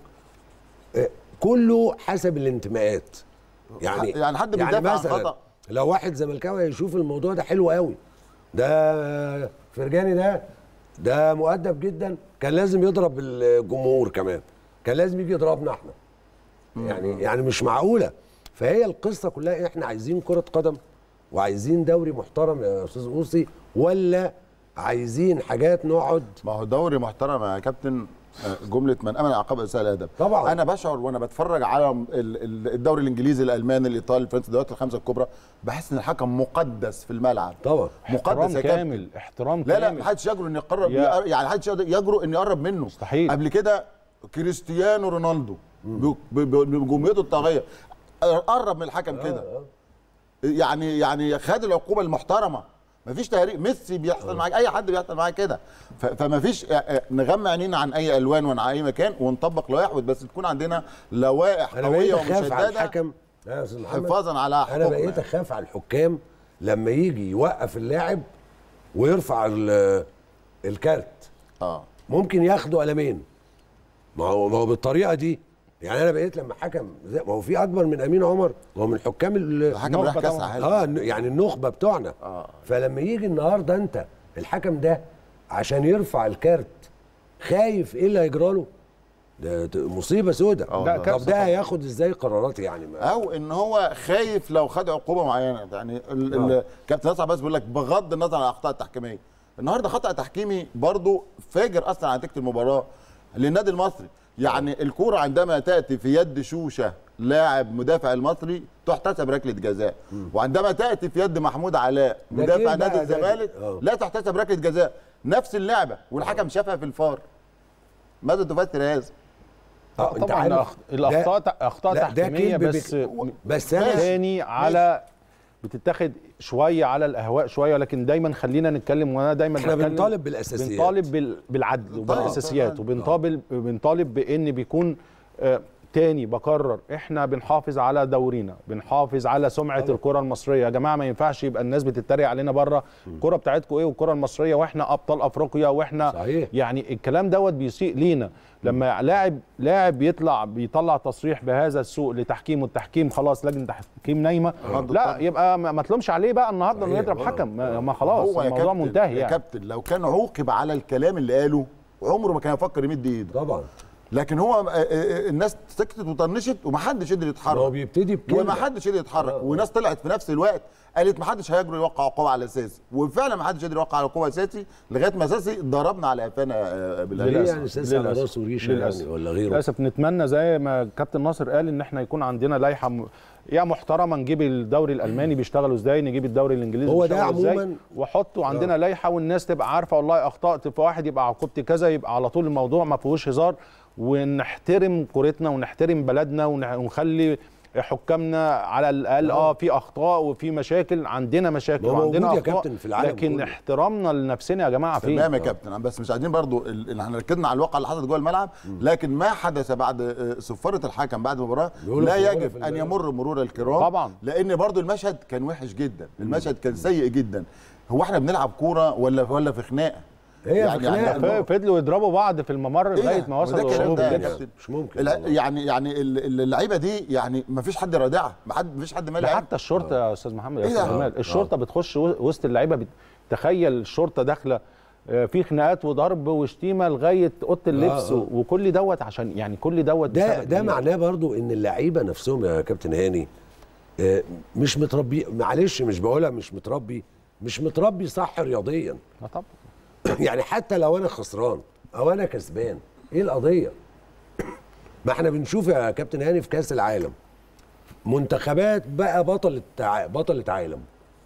كله حسب الانتماءات. يعني حد بيدافع عن خطأ. لو واحد زملكاوي هيشوف الموضوع ده حلو قوي، ده فرجاني ده مؤدب جدا، كان لازم يضرب الجمهور كمان، كان لازم يجي يضربنا احنا. يعني مش معقوله. فهي القصه كلها احنا عايزين كره قدم وعايزين دوري محترم يا استاذ اوصي، ولا عايزين حاجات نقعد؟ ما هو دوري محترم يا كابتن جمله من امن عقاب اساء الادب. طبعا انا بشعر وانا بتفرج على الدوري الانجليزي الالماني الايطالي الفرنسي الدوريات الخمسه الكبرى بحس ان الحكم مقدس في الملعب. طبعا مقدس كامل، احترام كامل. لا ما حدش يجرؤ انه يقرب يعني ما حدش يجرؤ انه يقرب منه. مستحيل. قبل كده كريستيانو رونالدو بنجوميته الطاغيه قرب من الحكم كده، يعني خد العقوبه المحترمه. مفيش تهريج. ميسي بيحصل معاك، اي حد بيحصل معاك كده. فمفيش نغمى عينينا عن اي الوان وعن اي مكان ونطبق لوائح، بس تكون عندنا لوائح قويه ومشدده الحكم يا استاذ محمد حفاظا على حقوقنا. انا بقيت اخاف على الحكام لما يجي يوقف اللاعب ويرفع الكارت. ممكن ياخدوا قلمين. ما هو بالطريقه دي. يعني انا بقيت لما حكم ما هو في اكبر من امين عمر، هو من حكام الحكم راح كاس عالم يعني النخبه بتوعنا. فلما يجي النهارده انت الحكم ده عشان يرفع الكارت خايف ايه اللي هيجرى له؟ ده مصيبه سودة. طب ده هياخد ازاي قرارات يعني؟ او ان هو خايف لو خد عقوبه معينه. يعني كابتن ناصر عباس بيقول لك بغض النظر عن الاخطاء التحكيميه، النهارده خطا تحكيمي برضو فاجر اصلا عن نتيجه المباراه للنادي المصري. يعني الكوره عندما تاتي في يد شوشه لاعب مدافع المصري تحتسب ركله جزاء، وعندما تاتي في يد محمود علاء مدافع نادي الزمالك لا تحتسب ركله جزاء. نفس اللعبه والحكم شافها في الفار. ماذا تفسر هذا؟ طبعا الاخطاء تحكيميه بس تاني على بتتاخد شويه على الاهواء شويه، ولكن دايما خلينا نتكلم. وانا دايما احنا بنطالب بالاساسيات، بنطالب بالعدل وبالاساسيات، وبنطالب بان بيكون تاني بكرر احنا بنحافظ على دورينا، بنحافظ على سمعه الكره المصريه. يا جماعه ما ينفعش يبقى الناس بتتريق علينا بره، الكره بتاعتكم ايه والكره المصريه واحنا ابطال افريقيا واحنا صحيح. يعني الكلام دوت بيسيء لينا. لما لاعب بيطلع تصريح بهذا السوء لتحكيم، والتحكيم خلاص لجنه تحكيم نايمه، لا يبقى ما تلومش عليه بقى النهارده انه يضرب حكم. ما خلاص الموضوع منتهي. يعني يا كابتن لو كان عوقب على الكلام اللي قاله عمره ما كان يفكر يمد ايده طبعا. لكن هو الناس سكتت وطنشت ومحدش قدر يتحرك. هو بيبتدي بكده ومحدش قدر يتحرك. وناس طلعت في نفس الوقت قالت محدش هيجرؤ يوقع عقوبه على اساسي، وفعلا محدش قدر يوقع على عقوبه اساسي لغايه ما اساسي ضربنا على قفانا بالله. يعني اساسي على راسه ريشه يعني ولا غيره. للاسف نتمنى زي ما كابتن ناصر قال ان احنا يكون عندنا لائحه يا محترمه، نجيب الدوري الالماني بيشتغلوا ازاي، نجيب الدوري الانجليزي هو ده عموما، وحطوا عندنا لائحه والناس تبقى عارفه والله اخطات في واحد يبقى عقوبتي كذا، يبقى على طول الموضوع ما فيهوش هزار. ونحترم كورتنا ونحترم بلدنا ونخلي حكامنا على الاقل في اخطاء وفي مشاكل، عندنا مشاكل وعندنا اخطاء، كابتن في العالم لكن احترامنا لنفسنا يا جماعه فين؟ تمام يا كابتن. بس مش عايزين برضو ان احنا ركزنا على الواقع اللي حصل جوه الملعب، لكن ما حدث بعد صفاره الحكم بعد المباراه لا يجب ان يمر مرور الكرام طبعا، لان برضو المشهد كان وحش جدا، المشهد كان سيء جدا. هو احنا بنلعب كوره ولا في خناقه؟ يعني فضلوا يضربوا بعض في الممر لغايه ما وصلوا. مش ممكن يعني اللعيبه دي يعني ما فيش حد رادعها، ما فيش حد مالي. حتى الشرطه يا استاذ محمد، يا استاذ جمال، الشرطه بتخش وسط اللعيبه. تخيل الشرطه داخله في خناقات وضرب وشتيمه لغايه اوضه اللبس وكل دوت، عشان يعني كل دوت ده معناه برضو ان اللعيبه نفسهم يا كابتن هاني مش متربي. معلش مش بقولها مش متربي صح رياضيا. طبعا يعني حتى لو انا خسران او انا كسبان، ايه القضيه؟ ما احنا بنشوف يا كابتن هاني في كاس العالم منتخبات بقى بطلة عالم،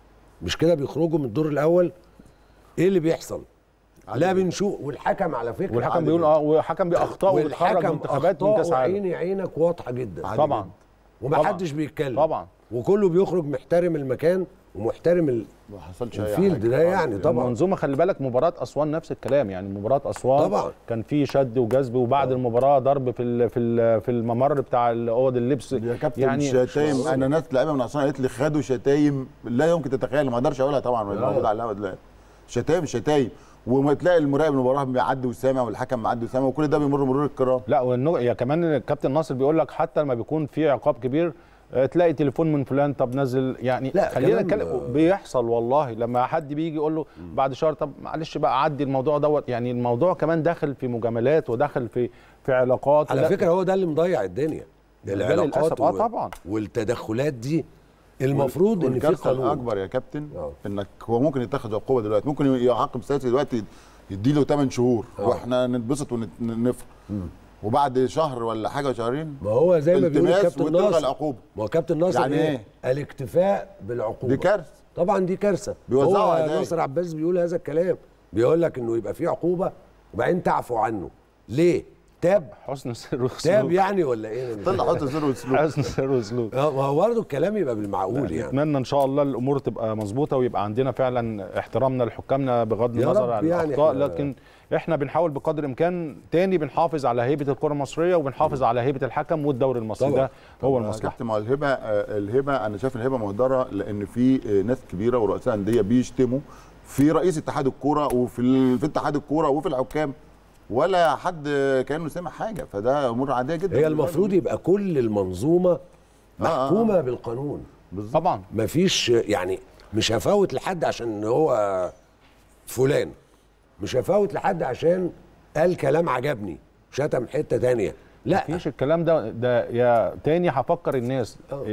مش كده بيخرجوا من الدور الاول، ايه اللي بيحصل؟ لا بنشوف. والحكم على فكره، والحكم بيقول والحكم بيخطئ ويخرج منتخبات من كاس العالم. وعيني عينك واضحه جدا طبعا، ومحدش بيتكلم طبعا، وكله بيخرج محترم المكان ومحترم ما حصلش الفيلد ده يعني. طبعا المنظومه، خلي بالك مباراه اسوان نفس الكلام، يعني مباراه اسوان طبعا كان في شد وجذب، وبعد المباراه ضرب في الممر بتاع اوض اللبس يا كابتن. يعني شتايم، انا ناس لعيبه من اسوان قالت لي خدوا شتايم لا يمكن تتخيل، ما اقدرش اقولها طبعا، موجود على الهواء دلوقتي. شتايم وما تلاقي المراقب المباراه بيعدي وسامع والحكم معدي وسامع، وكل ده بيمر مرور الكرام. لا يا كمان الكابتن ناصر بيقول لك حتى لما بيكون في عقاب كبير تلاقي تليفون من فلان، طب نزل يعني. خلينا نتكلم، بيحصل والله لما حد بيجي يقول له بعد شهر طب معلش بقى عدي الموضوع دوت. يعني الموضوع كمان داخل في مجاملات وداخل في علاقات. على فكره هو ده اللي مضيع الدنيا، العلاقات طبعا والتدخلات دي. المفروض ان في قانون الاكبر يا كابتن انك هو ممكن يتخذ عقوبه دلوقتي، ممكن يعاقب سياسي دلوقتي يديله 8 شهور واحنا نتبسط ونفرح، وبعد شهر ولا حاجه شهرين ما هو زي ما بيقول كابتن ناصر العقوبه. ما هو كابتن ناصر يعني ايه؟ الاكتفاء بالعقوبه دي كارثه طبعا، دي كارثه. هو ناصر عباس بيقول هذا الكلام، بيقول لك انه يبقى في عقوبه وبعدين تعفو عنه. ليه؟ تاب حسن سر وسلوك، تاب يعني ولا ايه؟ طلع حسن سر وسلوك. حسن سر وسلوك. ما هو برضه الكلام يبقى بالمعقول يعني. نتمنى ان شاء الله الامور تبقى مظبوطه ويبقى عندنا فعلا احترامنا لحكامنا بغض النظر عن الاخطاء، لكن احنا بنحاول بقدر الامكان تاني بنحافظ على هيبه الكره المصريه وبنحافظ على هيبه الحكم والدوري المصري. ده هو المصلحه. كابتن، الهبه انا شايف الهبه مهدره، لان في ناس كبيره ورؤساء انديه بيشتموا في رئيس اتحاد الكوره وفي اتحاد الكوره وفي الحكام، ولا حد كانه سمع حاجه. فده امور عاديه جدا. هي المفروض يبقى كل المنظومه محكومه بالقانون. طبعا مفيش يعني مش هفوت لحد عشان هو فلان، مش هفوت لحد عشان قال كلام عجبني شتم حته تانية، لا مفيش الكلام ده. يا تاني هفكر الناس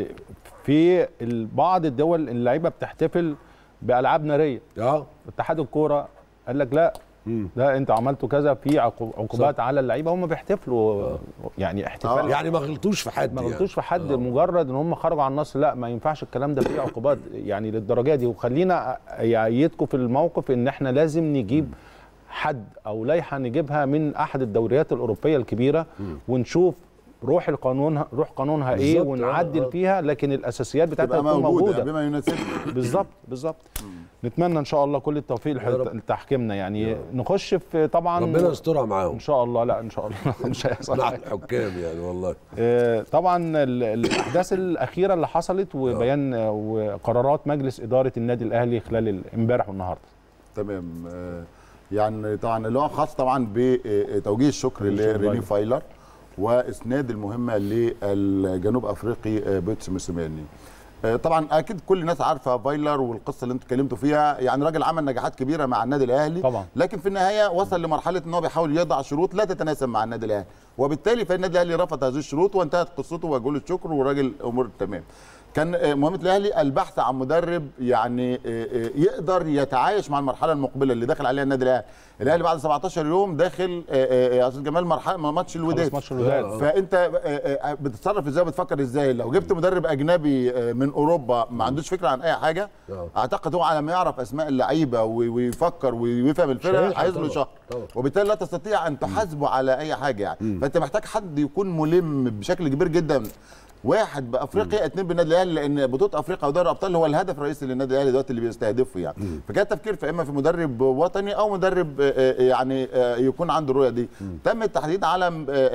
في بعض الدول اللعيبه بتحتفل بالعاب ناريه. اتحاد الكوره قال لك لا، ده انت عملتوا كذا، في عقوبات على اللعيبه. هم بيحتفلوا يعني احتفال، يعني ما غلطوش في حد، مجرد ان هم خرجوا عن النص. لا ما ينفعش الكلام ده، فيه عقوبات يعني للدرجه دي. وخلينا ايدكم في الموقف ان احنا لازم نجيب حد او لائحه نجيبها من احد الدوريات الاوروبيه الكبيره ونشوف روح قانونها ايه ونعدل فيها، لكن الاساسيات بتاعتها تكون موجوده بما يناسبنا. بالظبط. نتمنى ان شاء الله كل التوفيق لتحكيمنا، يعني نخش في طبعا ربنا يسترها معاهم ان شاء الله. لا ان شاء الله مش هيحصل مع الحكام يعني والله. طبعا الاحداث الاخيره اللي حصلت وبيان وقرارات مجلس اداره النادي الاهلي خلال امبارح والنهارده. تمام. يعني طبعا اللي هو خاص طبعا بتوجيه الشكر لريني فايلر واسناد المهمه للجنوب افريقي بيتسو موسيماني. طبعا اكيد كل الناس عارفه فايلر والقصه اللي انتوا اتكلمتوا فيها، يعني راجل عمل نجاحات كبيره مع النادي الاهلي طبعا، لكن في النهايه وصل لمرحله ان هو بيحاول يضع شروط لا تتناسب مع النادي الاهلي، وبالتالي فالنادي الاهلي رفض هذه الشروط وانتهت قصته وجه له الشكر والراجل امور تمام. كان مهمه الاهلي البحث عن مدرب يعني يقدر يتعايش مع المرحله المقبله اللي داخل عليها النادي الاهلي. الاهلي بعد 17 يوم داخل يا استاذ جمال ماتش الوداد، فانت بتتصرف ازاي وبتفكر ازاي؟ لو جبت مدرب اجنبي من اوروبا ما عندوش فكره عن اي حاجه، اعتقد هو على ما يعرف اسماء اللعيبه ويفكر ويفهم الفرقه عايز له شهر، وبالتالي لا تستطيع ان تحاسبه على اي حاجه يعني. فانت محتاج حد يكون ملم بشكل كبير جدا واحد بافريقيا، اثنين بالنادي الاهلي، لان بطوله افريقيا ودوري الابطال هو الهدف الرئيسي للنادي الاهلي دلوقتي اللي بيستهدفه يعني. فكان التفكير في اما في مدرب وطني او مدرب يعني يكون عنده الرؤيه دي. تم التحديد على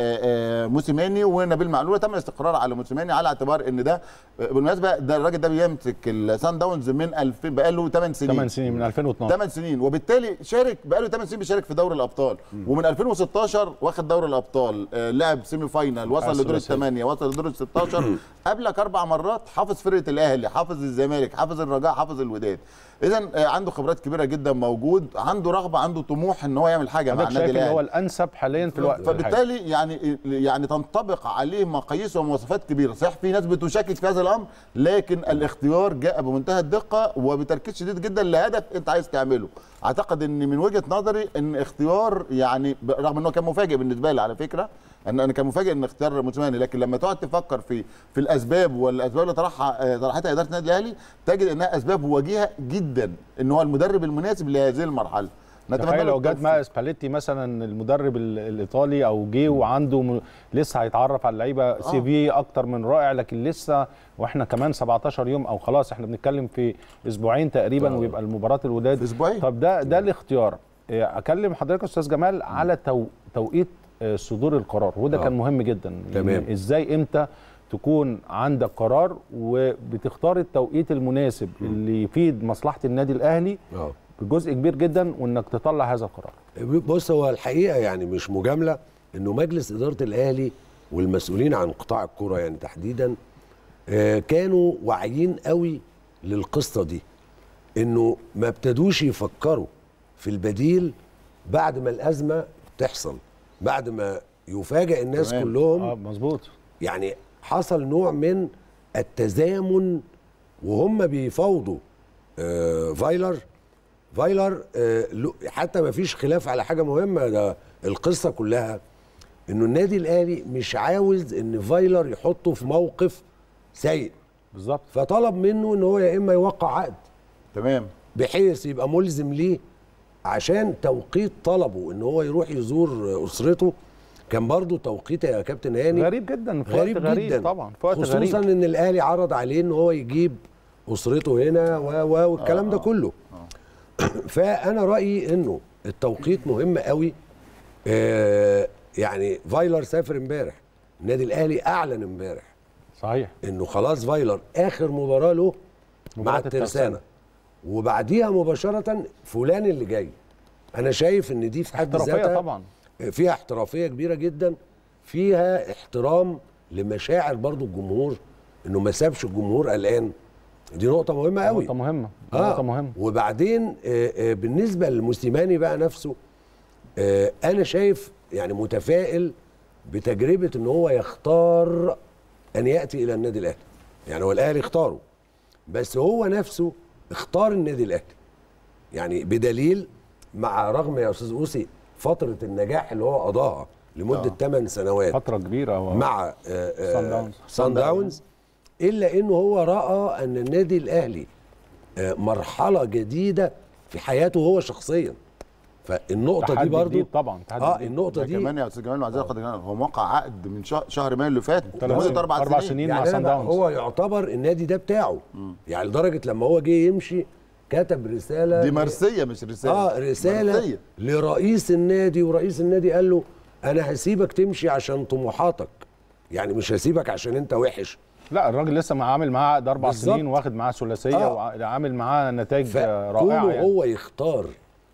موسيماني ونبيل معلول، تم الاستقرار على موسيماني على اعتبار ان ده بالمناسبه ده الراجل ده بيمسك السان داونز من 2000 بقاله 8 سنين. 8 سنين من 2012. 8 سنين، وبالتالي شارك بقاله 8 سنين بيشارك في دوري الابطال، ومن 2016 واخد دوري الابطال، لعب سيمي فاينال، وصل لدور الثمانيه، وصل لدور ال 16. قبلك 4 مرات حافظ فرقه الاهلي، حافظ الزمالك، حافظ الرجاء، حافظ الوداد. اذا عنده خبرات كبيره جدا، موجود عنده رغبه، عنده طموح ان هو يعمل حاجه مع النادي الاهلي. هو الانسب حاليا في الوقت. فبالتالي يعني تنطبق عليه مقاييس ومواصفات كبيره. صحيح في ناس بتشكك في هذا الامر، لكن الاختيار جاء بمنتهى الدقه وبتركيز شديد جدا لهدف انت عايز تعمله. اعتقد ان من وجهه نظري ان اختيار يعني رغم انه كان مفاجئ بالنسبه لي على فكره، انا كان مفاجئ ان اختيار موسيماني، لكن لما تقعد تفكر في الاسباب والاسباب اللي طرحتها اداره النادي الاهلي تجد انها اسباب وجيهه جدا ان هو المدرب المناسب لهذه المرحله. تخيل لو جت مع سباليتي مثلا المدرب الايطالي او جه وعنده لسه هيتعرف على اللعيبه، سي في اكتر من رائع، لكن لسه واحنا كمان 17 يوم او خلاص احنا بنتكلم في اسبوعين تقريبا ويبقى المباراه الوداد. اسبوعين. طب ده الاختيار. اكلم حضرتك استاذ جمال على توقيت صدور القرار، وده كان مهم جدا. تمام. ازاي امتى تكون عندك قرار وبتختار التوقيت المناسب اللي يفيد مصلحه النادي الاهلي بجزء كبير جدا، وانك تطلع هذا القرار. بص، هو الحقيقه يعني مش مجامله انه مجلس اداره الاهلي والمسؤولين عن قطاع الكره يعني تحديدا كانوا واعيين قوي للقصه دي، انه ما ابتدوش يفكروا في البديل بعد ما الازمه تحصل، بعد ما يفاجئ الناس كلهم. مظبوط. يعني حصل نوع من التزامن وهم بيفاوضوا فايلر حتى ما فيش خلاف على حاجه مهمه. ده القصه كلها انه النادي الاهلي مش عاوز ان فايلر يحطه في موقف سيء بالظبط، فطلب منه ان هو يا اما يوقع عقد تمام بحيث يبقى ملزم ليه، عشان توقيت طلبه ان هو يروح يزور اسرته كان برضو توقيت يا كابتن هاني غريب جدا، في غريب وقت جدا طبعا، في وقت خصوصا غريب. ان الاهلي عرض عليه ان هو يجيب اسرته هنا والكلام ده كله. فانا رايي انه التوقيت مهم قوي. يعني فايلر سافر امبارح، النادي الاهلي اعلن امبارح صحيح انه خلاص فايلر اخر مباراه له مع الترسانه، وبعديها مباشره فلان اللي جاي. انا شايف ان دي في حد ذاتها طبعا فيها احترافيه كبيره جدا، فيها احترام لمشاعر برضو الجمهور، انه ما سابش الجمهور قلقان. دي نقطه مهمه قوي، نقطه مهمه نقطه مهمه. وبعدين بالنسبه لموسيماني بقى نفسه، انا شايف يعني متفائل بتجربه ان هو يختار ان ياتي الى النادي الاهلي. يعني هو الاهلي اختاره، بس هو نفسه اختار النادي الاهلي، يعني بدليل مع رغم يا استاذ اوسي فتره النجاح اللي هو قضاها لمده 8 سنوات، فتره كبيره مع سان داونز، الا انه هو راى ان النادي الاهلي مرحله جديده في حياته هو شخصيا. فالنقطه دي برضو طبعا النقطه دي كمان يا استاذ جمال معذره هو موقع عقد من شهر مايو اللي فات لمده 4 سنين مع سان داونز. هو يعتبر النادي ده بتاعه. يعني لدرجه لما هو جه يمشي كتب رساله، دي مرسيه مش رساله، رساله مرسية لرئيس النادي، ورئيس النادي قال له انا هسيبك تمشي عشان طموحاتك، يعني مش هسيبك عشان انت وحش. لا الراجل لسه عامل معاه عقد 4 سنين واخد معاه ثلاثيه وعامل معاه نتائج رائعه. يعني هو يختار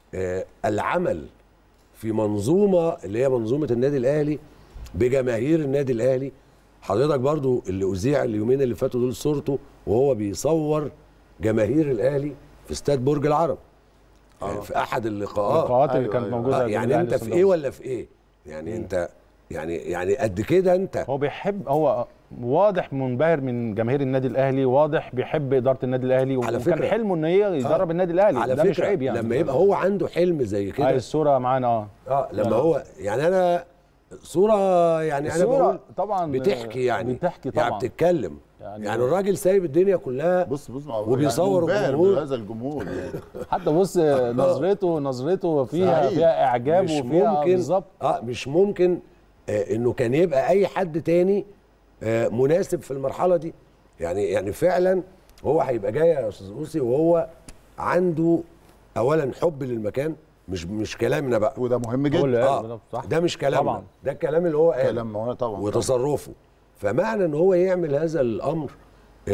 العمل في منظومه اللي هي منظومه النادي الاهلي بجماهير النادي الاهلي. حضرتك برضو اللي اذيع اليومين اللي فاتوا دول صورته وهو بيصور جماهير الاهلي في استاد برج العرب في احد اللقاءات اللي كانت موجوده. يعني انت في ايه ولا في ايه؟ يعني انت يعني قد كده انت. هو بيحب، هو واضح منبهر من جماهير النادي الاهلي، واضح بيحب اداره النادي الاهلي، وكان حلمه ان هي يدرب النادي الاهلي. على ده فكرة مش عيب يعني لما يبقى هو عنده حلم زي كده. الصوره معانا لما هو يعني انا صوره يعني انا بقول طبعا بتحكي يعني طبعا يعني بتتكلم يعني الراجل سايب الدنيا كلها. بص وبيصور الجمهور هذا الجمهور حتى بص نظرته فيها اعجاب وفيها بالظبط. مش ممكن انه كان يبقى اي حد تاني مناسب في المرحله دي. يعني فعلا هو هيبقى جاي يا استاذ اوسي وهو عنده اولا حب للمكان، مش كلامنا بقى، وده مهم جدا. ده مش كلامنا طبعا، ده الكلام اللي هو قاله كلام طبعا وتصرفه. فمعنى ان هو يعمل هذا الامر 100%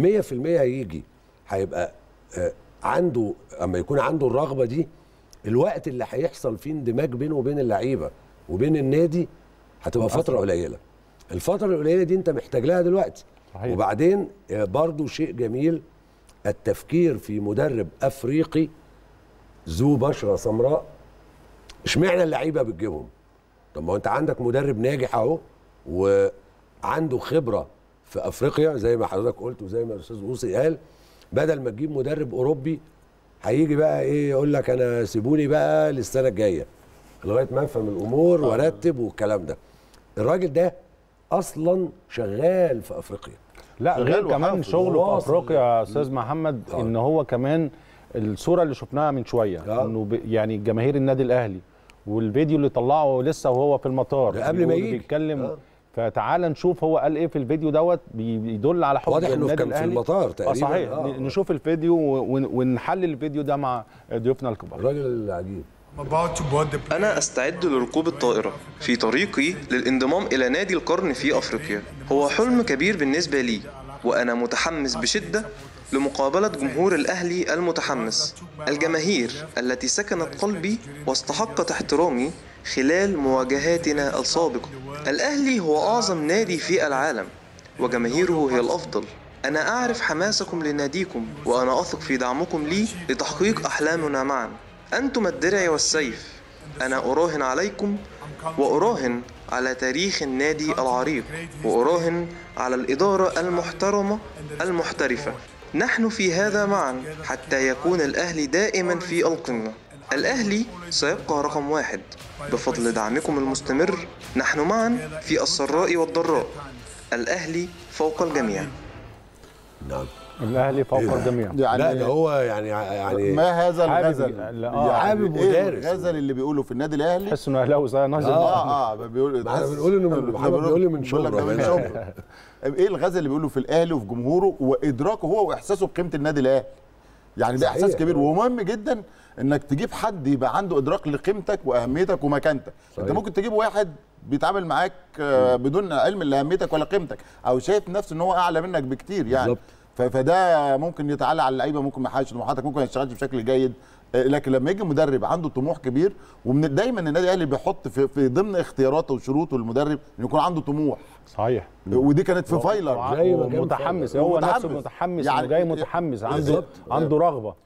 هيبقى عنده، اما يكون عنده الرغبه دي، الوقت اللي هيحصل فيه اندماج بينه وبين اللعيبه وبين النادي هتبقى فتره قليله. الفتره القليله دي انت محتاج لها دلوقتي. صحيح. وبعدين برضو شيء جميل التفكير في مدرب افريقي ذو بشره سمراء. اشمعنى اللعيبه بتجيبهم؟ طب ما انت عندك مدرب ناجح اهو وعنده خبره في افريقيا زي ما حضرتك قلت وزي ما الاستاذ اوصي قال. بدل ما تجيب مدرب اوروبي هيجي بقى ايه يقول لك انا سيبوني بقى للسنه الجايه لغايه ما افهم الامور وارتب والكلام ده. الراجل ده اصلا شغال في افريقيا. لا غير كمان شغله في افريقيا يا استاذ محمد ان هو كمان الصوره اللي شفناها من شويه انه يعني جماهير النادي الاهلي والفيديو اللي طلعه لسه وهو في المطار قبل ما يجي بيتكلم. فتعال نشوف هو قال ايه في الفيديو دوت، بيدل على حب النادي الاهلي. واضح انه كان في المطار تقريبا. صحيح. نشوف الفيديو ونحلل الفيديو ده مع ضيوفنا الكبار. الراجل العجيب. أنا أستعد لركوب الطائرة في طريقي للانضمام إلى نادي القرن في أفريقيا. هو حلم كبير بالنسبة لي، وأنا متحمس بشدة لمقابلة جمهور الأهلي المتحمس، الجماهير التي سكنت قلبي واستحقت احترامي خلال مواجهاتنا السابقة. الأهلي هو أعظم نادي في العالم وجماهيره هي الأفضل. أنا أعرف حماسكم لناديكم وأنا أثق في دعمكم لي لتحقيق أحلامنا معا. أنتم الدرع والسيف. أنا أراهن عليكم وأراهن على تاريخ النادي العريق وأراهن على الإدارة المحترمة المحترفة. نحن في هذا معا حتى يكون الأهلي دائما في القمة. الأهلي سيبقى رقم 1 بفضل دعمكم المستمر. نحن معا في السراء والضراء. الأهلي فوق الجميع. نعم الاهلي فوق الجميع. يعني لا ده هو يعني ما هذا الغزل؟ حابب مدارس. الغزل اللي بيقوله في النادي الاهلي تحس انه اهلاوي زي ناظر. بيقول احنا بنقول انه محمد بيقول لي من شبرا. ايه الغزل اللي بيقوله في الاهلي وفي جمهوره وادراكه هو واحساسه بقيمه النادي الاهلي. يعني ده احساس كبير ومهم جدا انك تجيب حد يبقى عنده ادراك لقيمتك واهميتك ومكانتك. انت ممكن تجيب واحد بيتعامل معاك بدون علم لاهميتك ولا قيمتك او شايف نفسه ان هو اعلى منك بكتير يعني بالزبط. فده ممكن يتعلق على اللعيبه، ممكن ما يحققش طموحاتك، ممكن ما يشتغلش بشكل جيد. لكن لما يجي مدرب عنده طموح كبير، دايما النادي الاهلي بيحط في ضمن اختياراته وشروطه للمدرب انه يكون عنده طموح. صحيح. ودي كانت في فايلر زي ما متحمس، هو نفسه متحمس يعني جاي متحمس، عنده رغبه.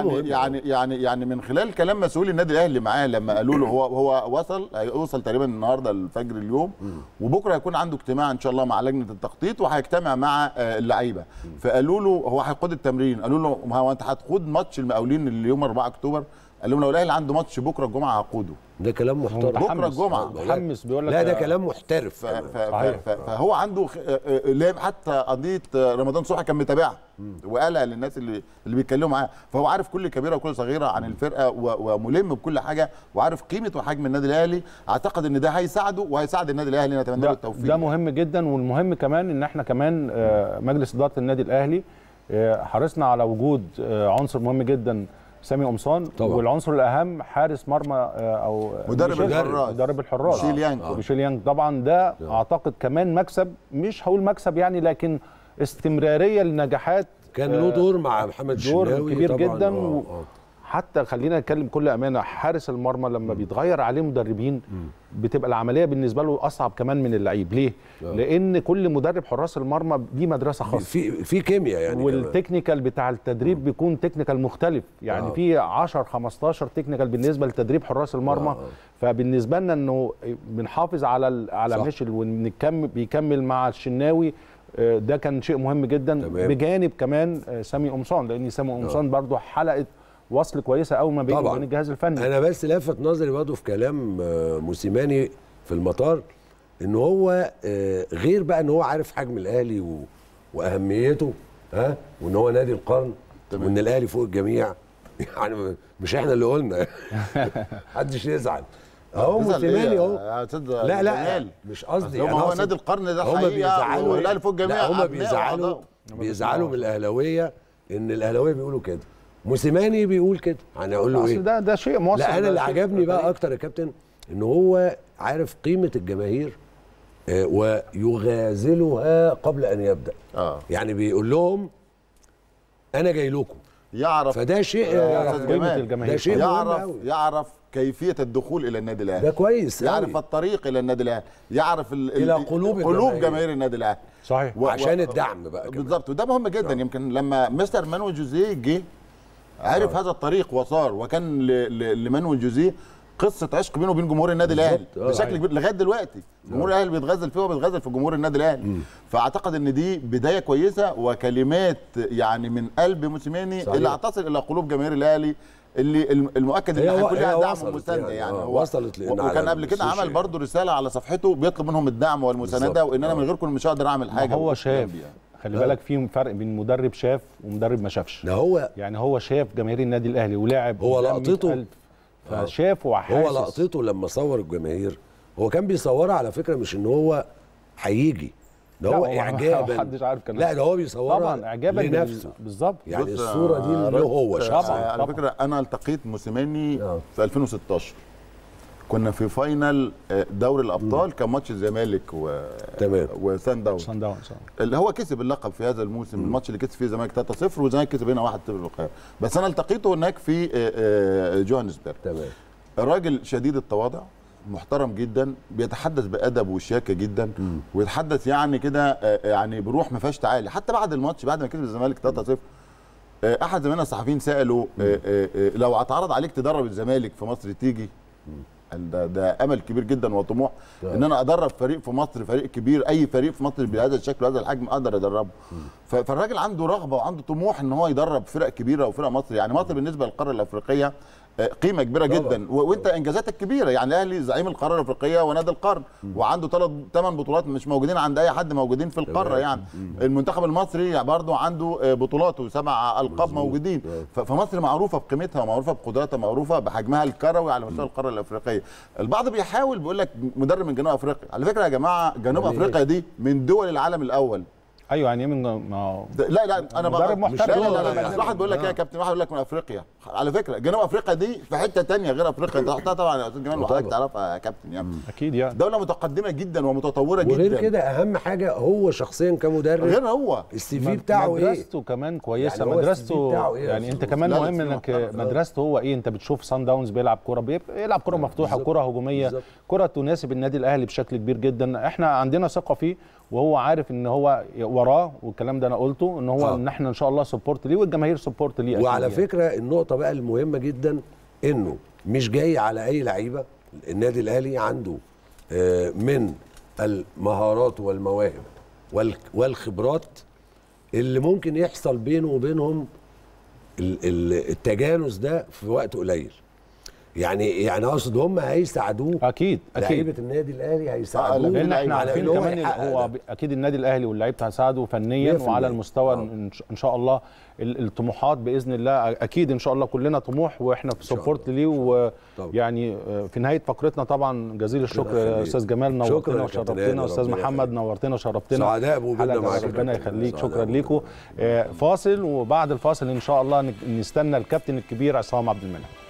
يعني من خلال كلام مسؤولي النادي الاهلي معاه لما قالوا له هو هيوصل تقريبا النهارده الفجر اليوم، وبكره هيكون عنده اجتماع ان شاء الله مع لجنه التخطيط وهيجتمع مع اللعيبه. فقالوا له هو هيقود التمرين، قالوا له ما هو انت هتقود ماتش المقاولين اللي يوم 4 اكتوبر. قال لهم لو الاهلي عنده ماتش بكره الجمعه هقوده. ده كلام محترم. بكره الجمعه متحمس بيقول لك لا ده كلام محترف. فهو عنده حتى قضيه رمضان صبحي كان متابعها وقالها للناس اللي بيتكلموا معاه. فهو عارف كل كبيره وكل صغيره عن الفرقه وملم بكل حاجه وعارف قيمه وحجم النادي الاهلي. اعتقد ان ده هيساعده وهيساعد النادي الاهلي. نتمنى له التوفيق. ده مهم جدا. والمهم كمان ان احنا كمان مجلس اداره النادي الاهلي حرصنا على وجود عنصر مهم جدا سامي قمصان طبعا. والعنصر الاهم حارس مرمى او مدرب الحراس ميشيل يانج. طبعا ده اعتقد كمان مكسب، مش هقول مكسب يعني، لكن استمراريه للنجاحات. كان له دور مع محمد الشناوي دور كبير جدا. حتى خلينا نتكلم بكل امانه، حارس المرمى لما بيتغير عليه مدربين بتبقى العمليه بالنسبه له اصعب كمان من اللعيب. ليه؟ لان كل مدرب حراس المرمى دي مدرسه خاصه في كيمياء يعني، والتكنيكال بتاع التدريب بيكون تكنيكال مختلف يعني. في 10 15 تكنيكال بالنسبه لتدريب حراس المرمى. فبالنسبه لنا انه بنحافظ على ميشيل بيكمل مع الشناوي، ده كان شيء مهم جدا. بجانب كمان سامي قمصان، لان سامي قمصان برضو حلقه وصل كويسه قوي ما بينه وبين الجهاز الفني. انا بس لافت نظري برضه في كلام موسيماني في المطار ان هو غير بقى ان هو عارف حجم الاهلي واهميته، وان هو نادي القرن وان الاهلي فوق الجميع. يعني مش احنا اللي قلنا محدش يزعل. اهو موسيماني اهو. لا لا مش قصدي، هو نادي القرن ده هم بيزعلوا والاهلي فوق جميع، هم بيزعلوا من الاهلاويه، ان الاهلاويه بيقولوا كده، موسيماني بيقول كده، هنقول له ايه؟ ده شيء موصل. لا انا اللي عجبني بقى اكتر يا كابتن ان هو عارف قيمه الجماهير ويغازلها قبل ان يبدا. يعني بيقول لهم انا جاي لكم، يعرف، فده شيء قيمه الجماهير، ده شيء يعرف كيفيه الدخول الى النادي الاهلي، ده كويس، يعرف الطريق الى النادي الاهلي، يعرف الى قلوب جماهير النادي الاهلي. صحيح، عشان الدعم بقى بالظبط، وده مهم جدا. يمكن لما مستر مانويل جوزيه جه عرف هذا الطريق وصار، وكان لمانويل جوزيه قصه عشق بينه وبين جمهور النادي الاهلي بشكل كبير لغايه دلوقتي. جمهور الاهلي بيتغزل فيه وبيتغزل في جمهور النادي الاهلي. فاعتقد ان دي بدايه كويسه وكلمات يعني من قلب موسيماني اللي هتصل الى قلوب جماهير الاهلي، اللي المؤكد ان هيكون لها دعم ومسانده. يعني هو وصلت وكان قبل كده عمل برضه رساله على صفحته بيطلب منهم الدعم والمسانده، وان انا من غيركم مش هقدر اعمل حاجه. هو شاف، خلي بالك في فرق بين مدرب شاف ومدرب ما شافش. ده هو يعني هو شاف جماهير النادي الاهلي ولاعب، هو لقطته فشاف وحاسس. هو لقطته لما صور الجماهير هو كان بيصورها على فكره، مش ان هو هيجي، ده هو اعجابا، محدش عارف كان. لا ده هو بيصورها طبعا اعجابا لنفسه بالظبط. يعني الصوره دي اللي هو شخصيا. على فكره انا التقيت موسيماني في 2016، كنا في فاينل دوري الابطال، كان ماتش الزمالك وسان داونز اللي هو كسب اللقب في هذا الموسم. الماتش اللي كسب فيه الزمالك 3-0 والزمالك كسب هنا 1-0 بالقاهره. بس انا التقيته هناك في جوهانسبرج. تمام. الراجل شديد التواضع، محترم جدا، بيتحدث بادب وشياكه جدا، ويتحدث يعني كده يعني بروح ما فيهاش تعالي. حتى بعد الماتش بعد ما كسب الزمالك 3-0 احد زمايلنا الصحفيين ساله لو اتعرض عليك تدرب الزمالك في مصر تيجي؟ ده امل كبير جدا وطموح ان انا ادرب فريق في مصر، فريق كبير، اي فريق في مصر بهذا الشكل وهذا الحجم اقدر ادربه. فالراجل عنده رغبه وعنده طموح ان هو يدرب فرق كبيره وفرق مصر. يعني مصر بالنسبه للقاره الافريقيه قيمه كبيره جدا، وانت انجازاتك كبيره. يعني الاهلي زعيم القاره الافريقيه ونادي القرن، وعنده 8 بطولات مش موجودين عند اي حد موجودين في القاره. يعني المنتخب المصري برضه عنده بطولات و7 القاب موجودين. فمصر معروفه بقيمتها ومعروفه بقدراتها، معروفه بحجمها الكروي على مستوى القاره الافريقيه. البعض بيحاول بيقول لك مدرب من جنوب افريقيا. على فكره يا جماعه جنوب افريقيا دي من دول العالم الاول. ايوه يعني من لا انا مدرب محترم. لا واحد بيقول لك ايه يا كابتن، واحد يقول لك من افريقيا. على فكره جنوب افريقيا دي في حته ثانيه غير افريقيا، انت تحطها طبعا يا استاذ جمال وحضرتك تعرفها يا كابتن. يعني اكيد يعني دوله متقدمه جدا ومتطوره جدا. وغير كده اهم حاجه هو شخصيا كمدرب، غير هو السي في بتاعه ايه، مدرسته كمان كويسه. يعني مدرسته يعني انت كمان مهم انك مدرسته هو ايه. انت بتشوف سان داونز بيلعب كوره، بيلعب كوره مفتوحه، كوره هجوميه، كوره تناسب النادي الاهلي بشكل كبير جدا. احنا عندنا ثقه فيه، وهو عارف ان هو وراه، والكلام ده انا قلته ان هو ان احنا ان شاء الله سبورت ليه والجماهير سبورت ليه. وعلى فكره النقطه بقى المهمه جدا انه مش جاي على اي لعيبه. النادي الاهلي عنده من المهارات والمواهب والخبرات اللي ممكن يحصل بينه وبينهم التجانس ده في وقت قليل. يعني اقصد هم هيساعدوه اكيد لعيبه النادي الاهلي هيساعدوه، لان احنا عارفين كمان هو اكيد النادي الاهلي واللعيبه هيساعدوا فنيا وعلى المستوى ان شاء الله. الطموحات باذن الله اكيد ان شاء الله كلنا طموح واحنا في سبورت ليه. ويعني في نهايه فقرتنا طبعا جزيل الشكر يا استاذ جمال، نورتنا وشرفتنا. استاذ محمد نورتنا وشرفتنا، سعداء بوجودنا معاك، ربنا يخليك. شكرا ليكم. فاصل، وبعد الفاصل ان شاء الله نستنى الكابتن الكبير عصام عبد المنعم.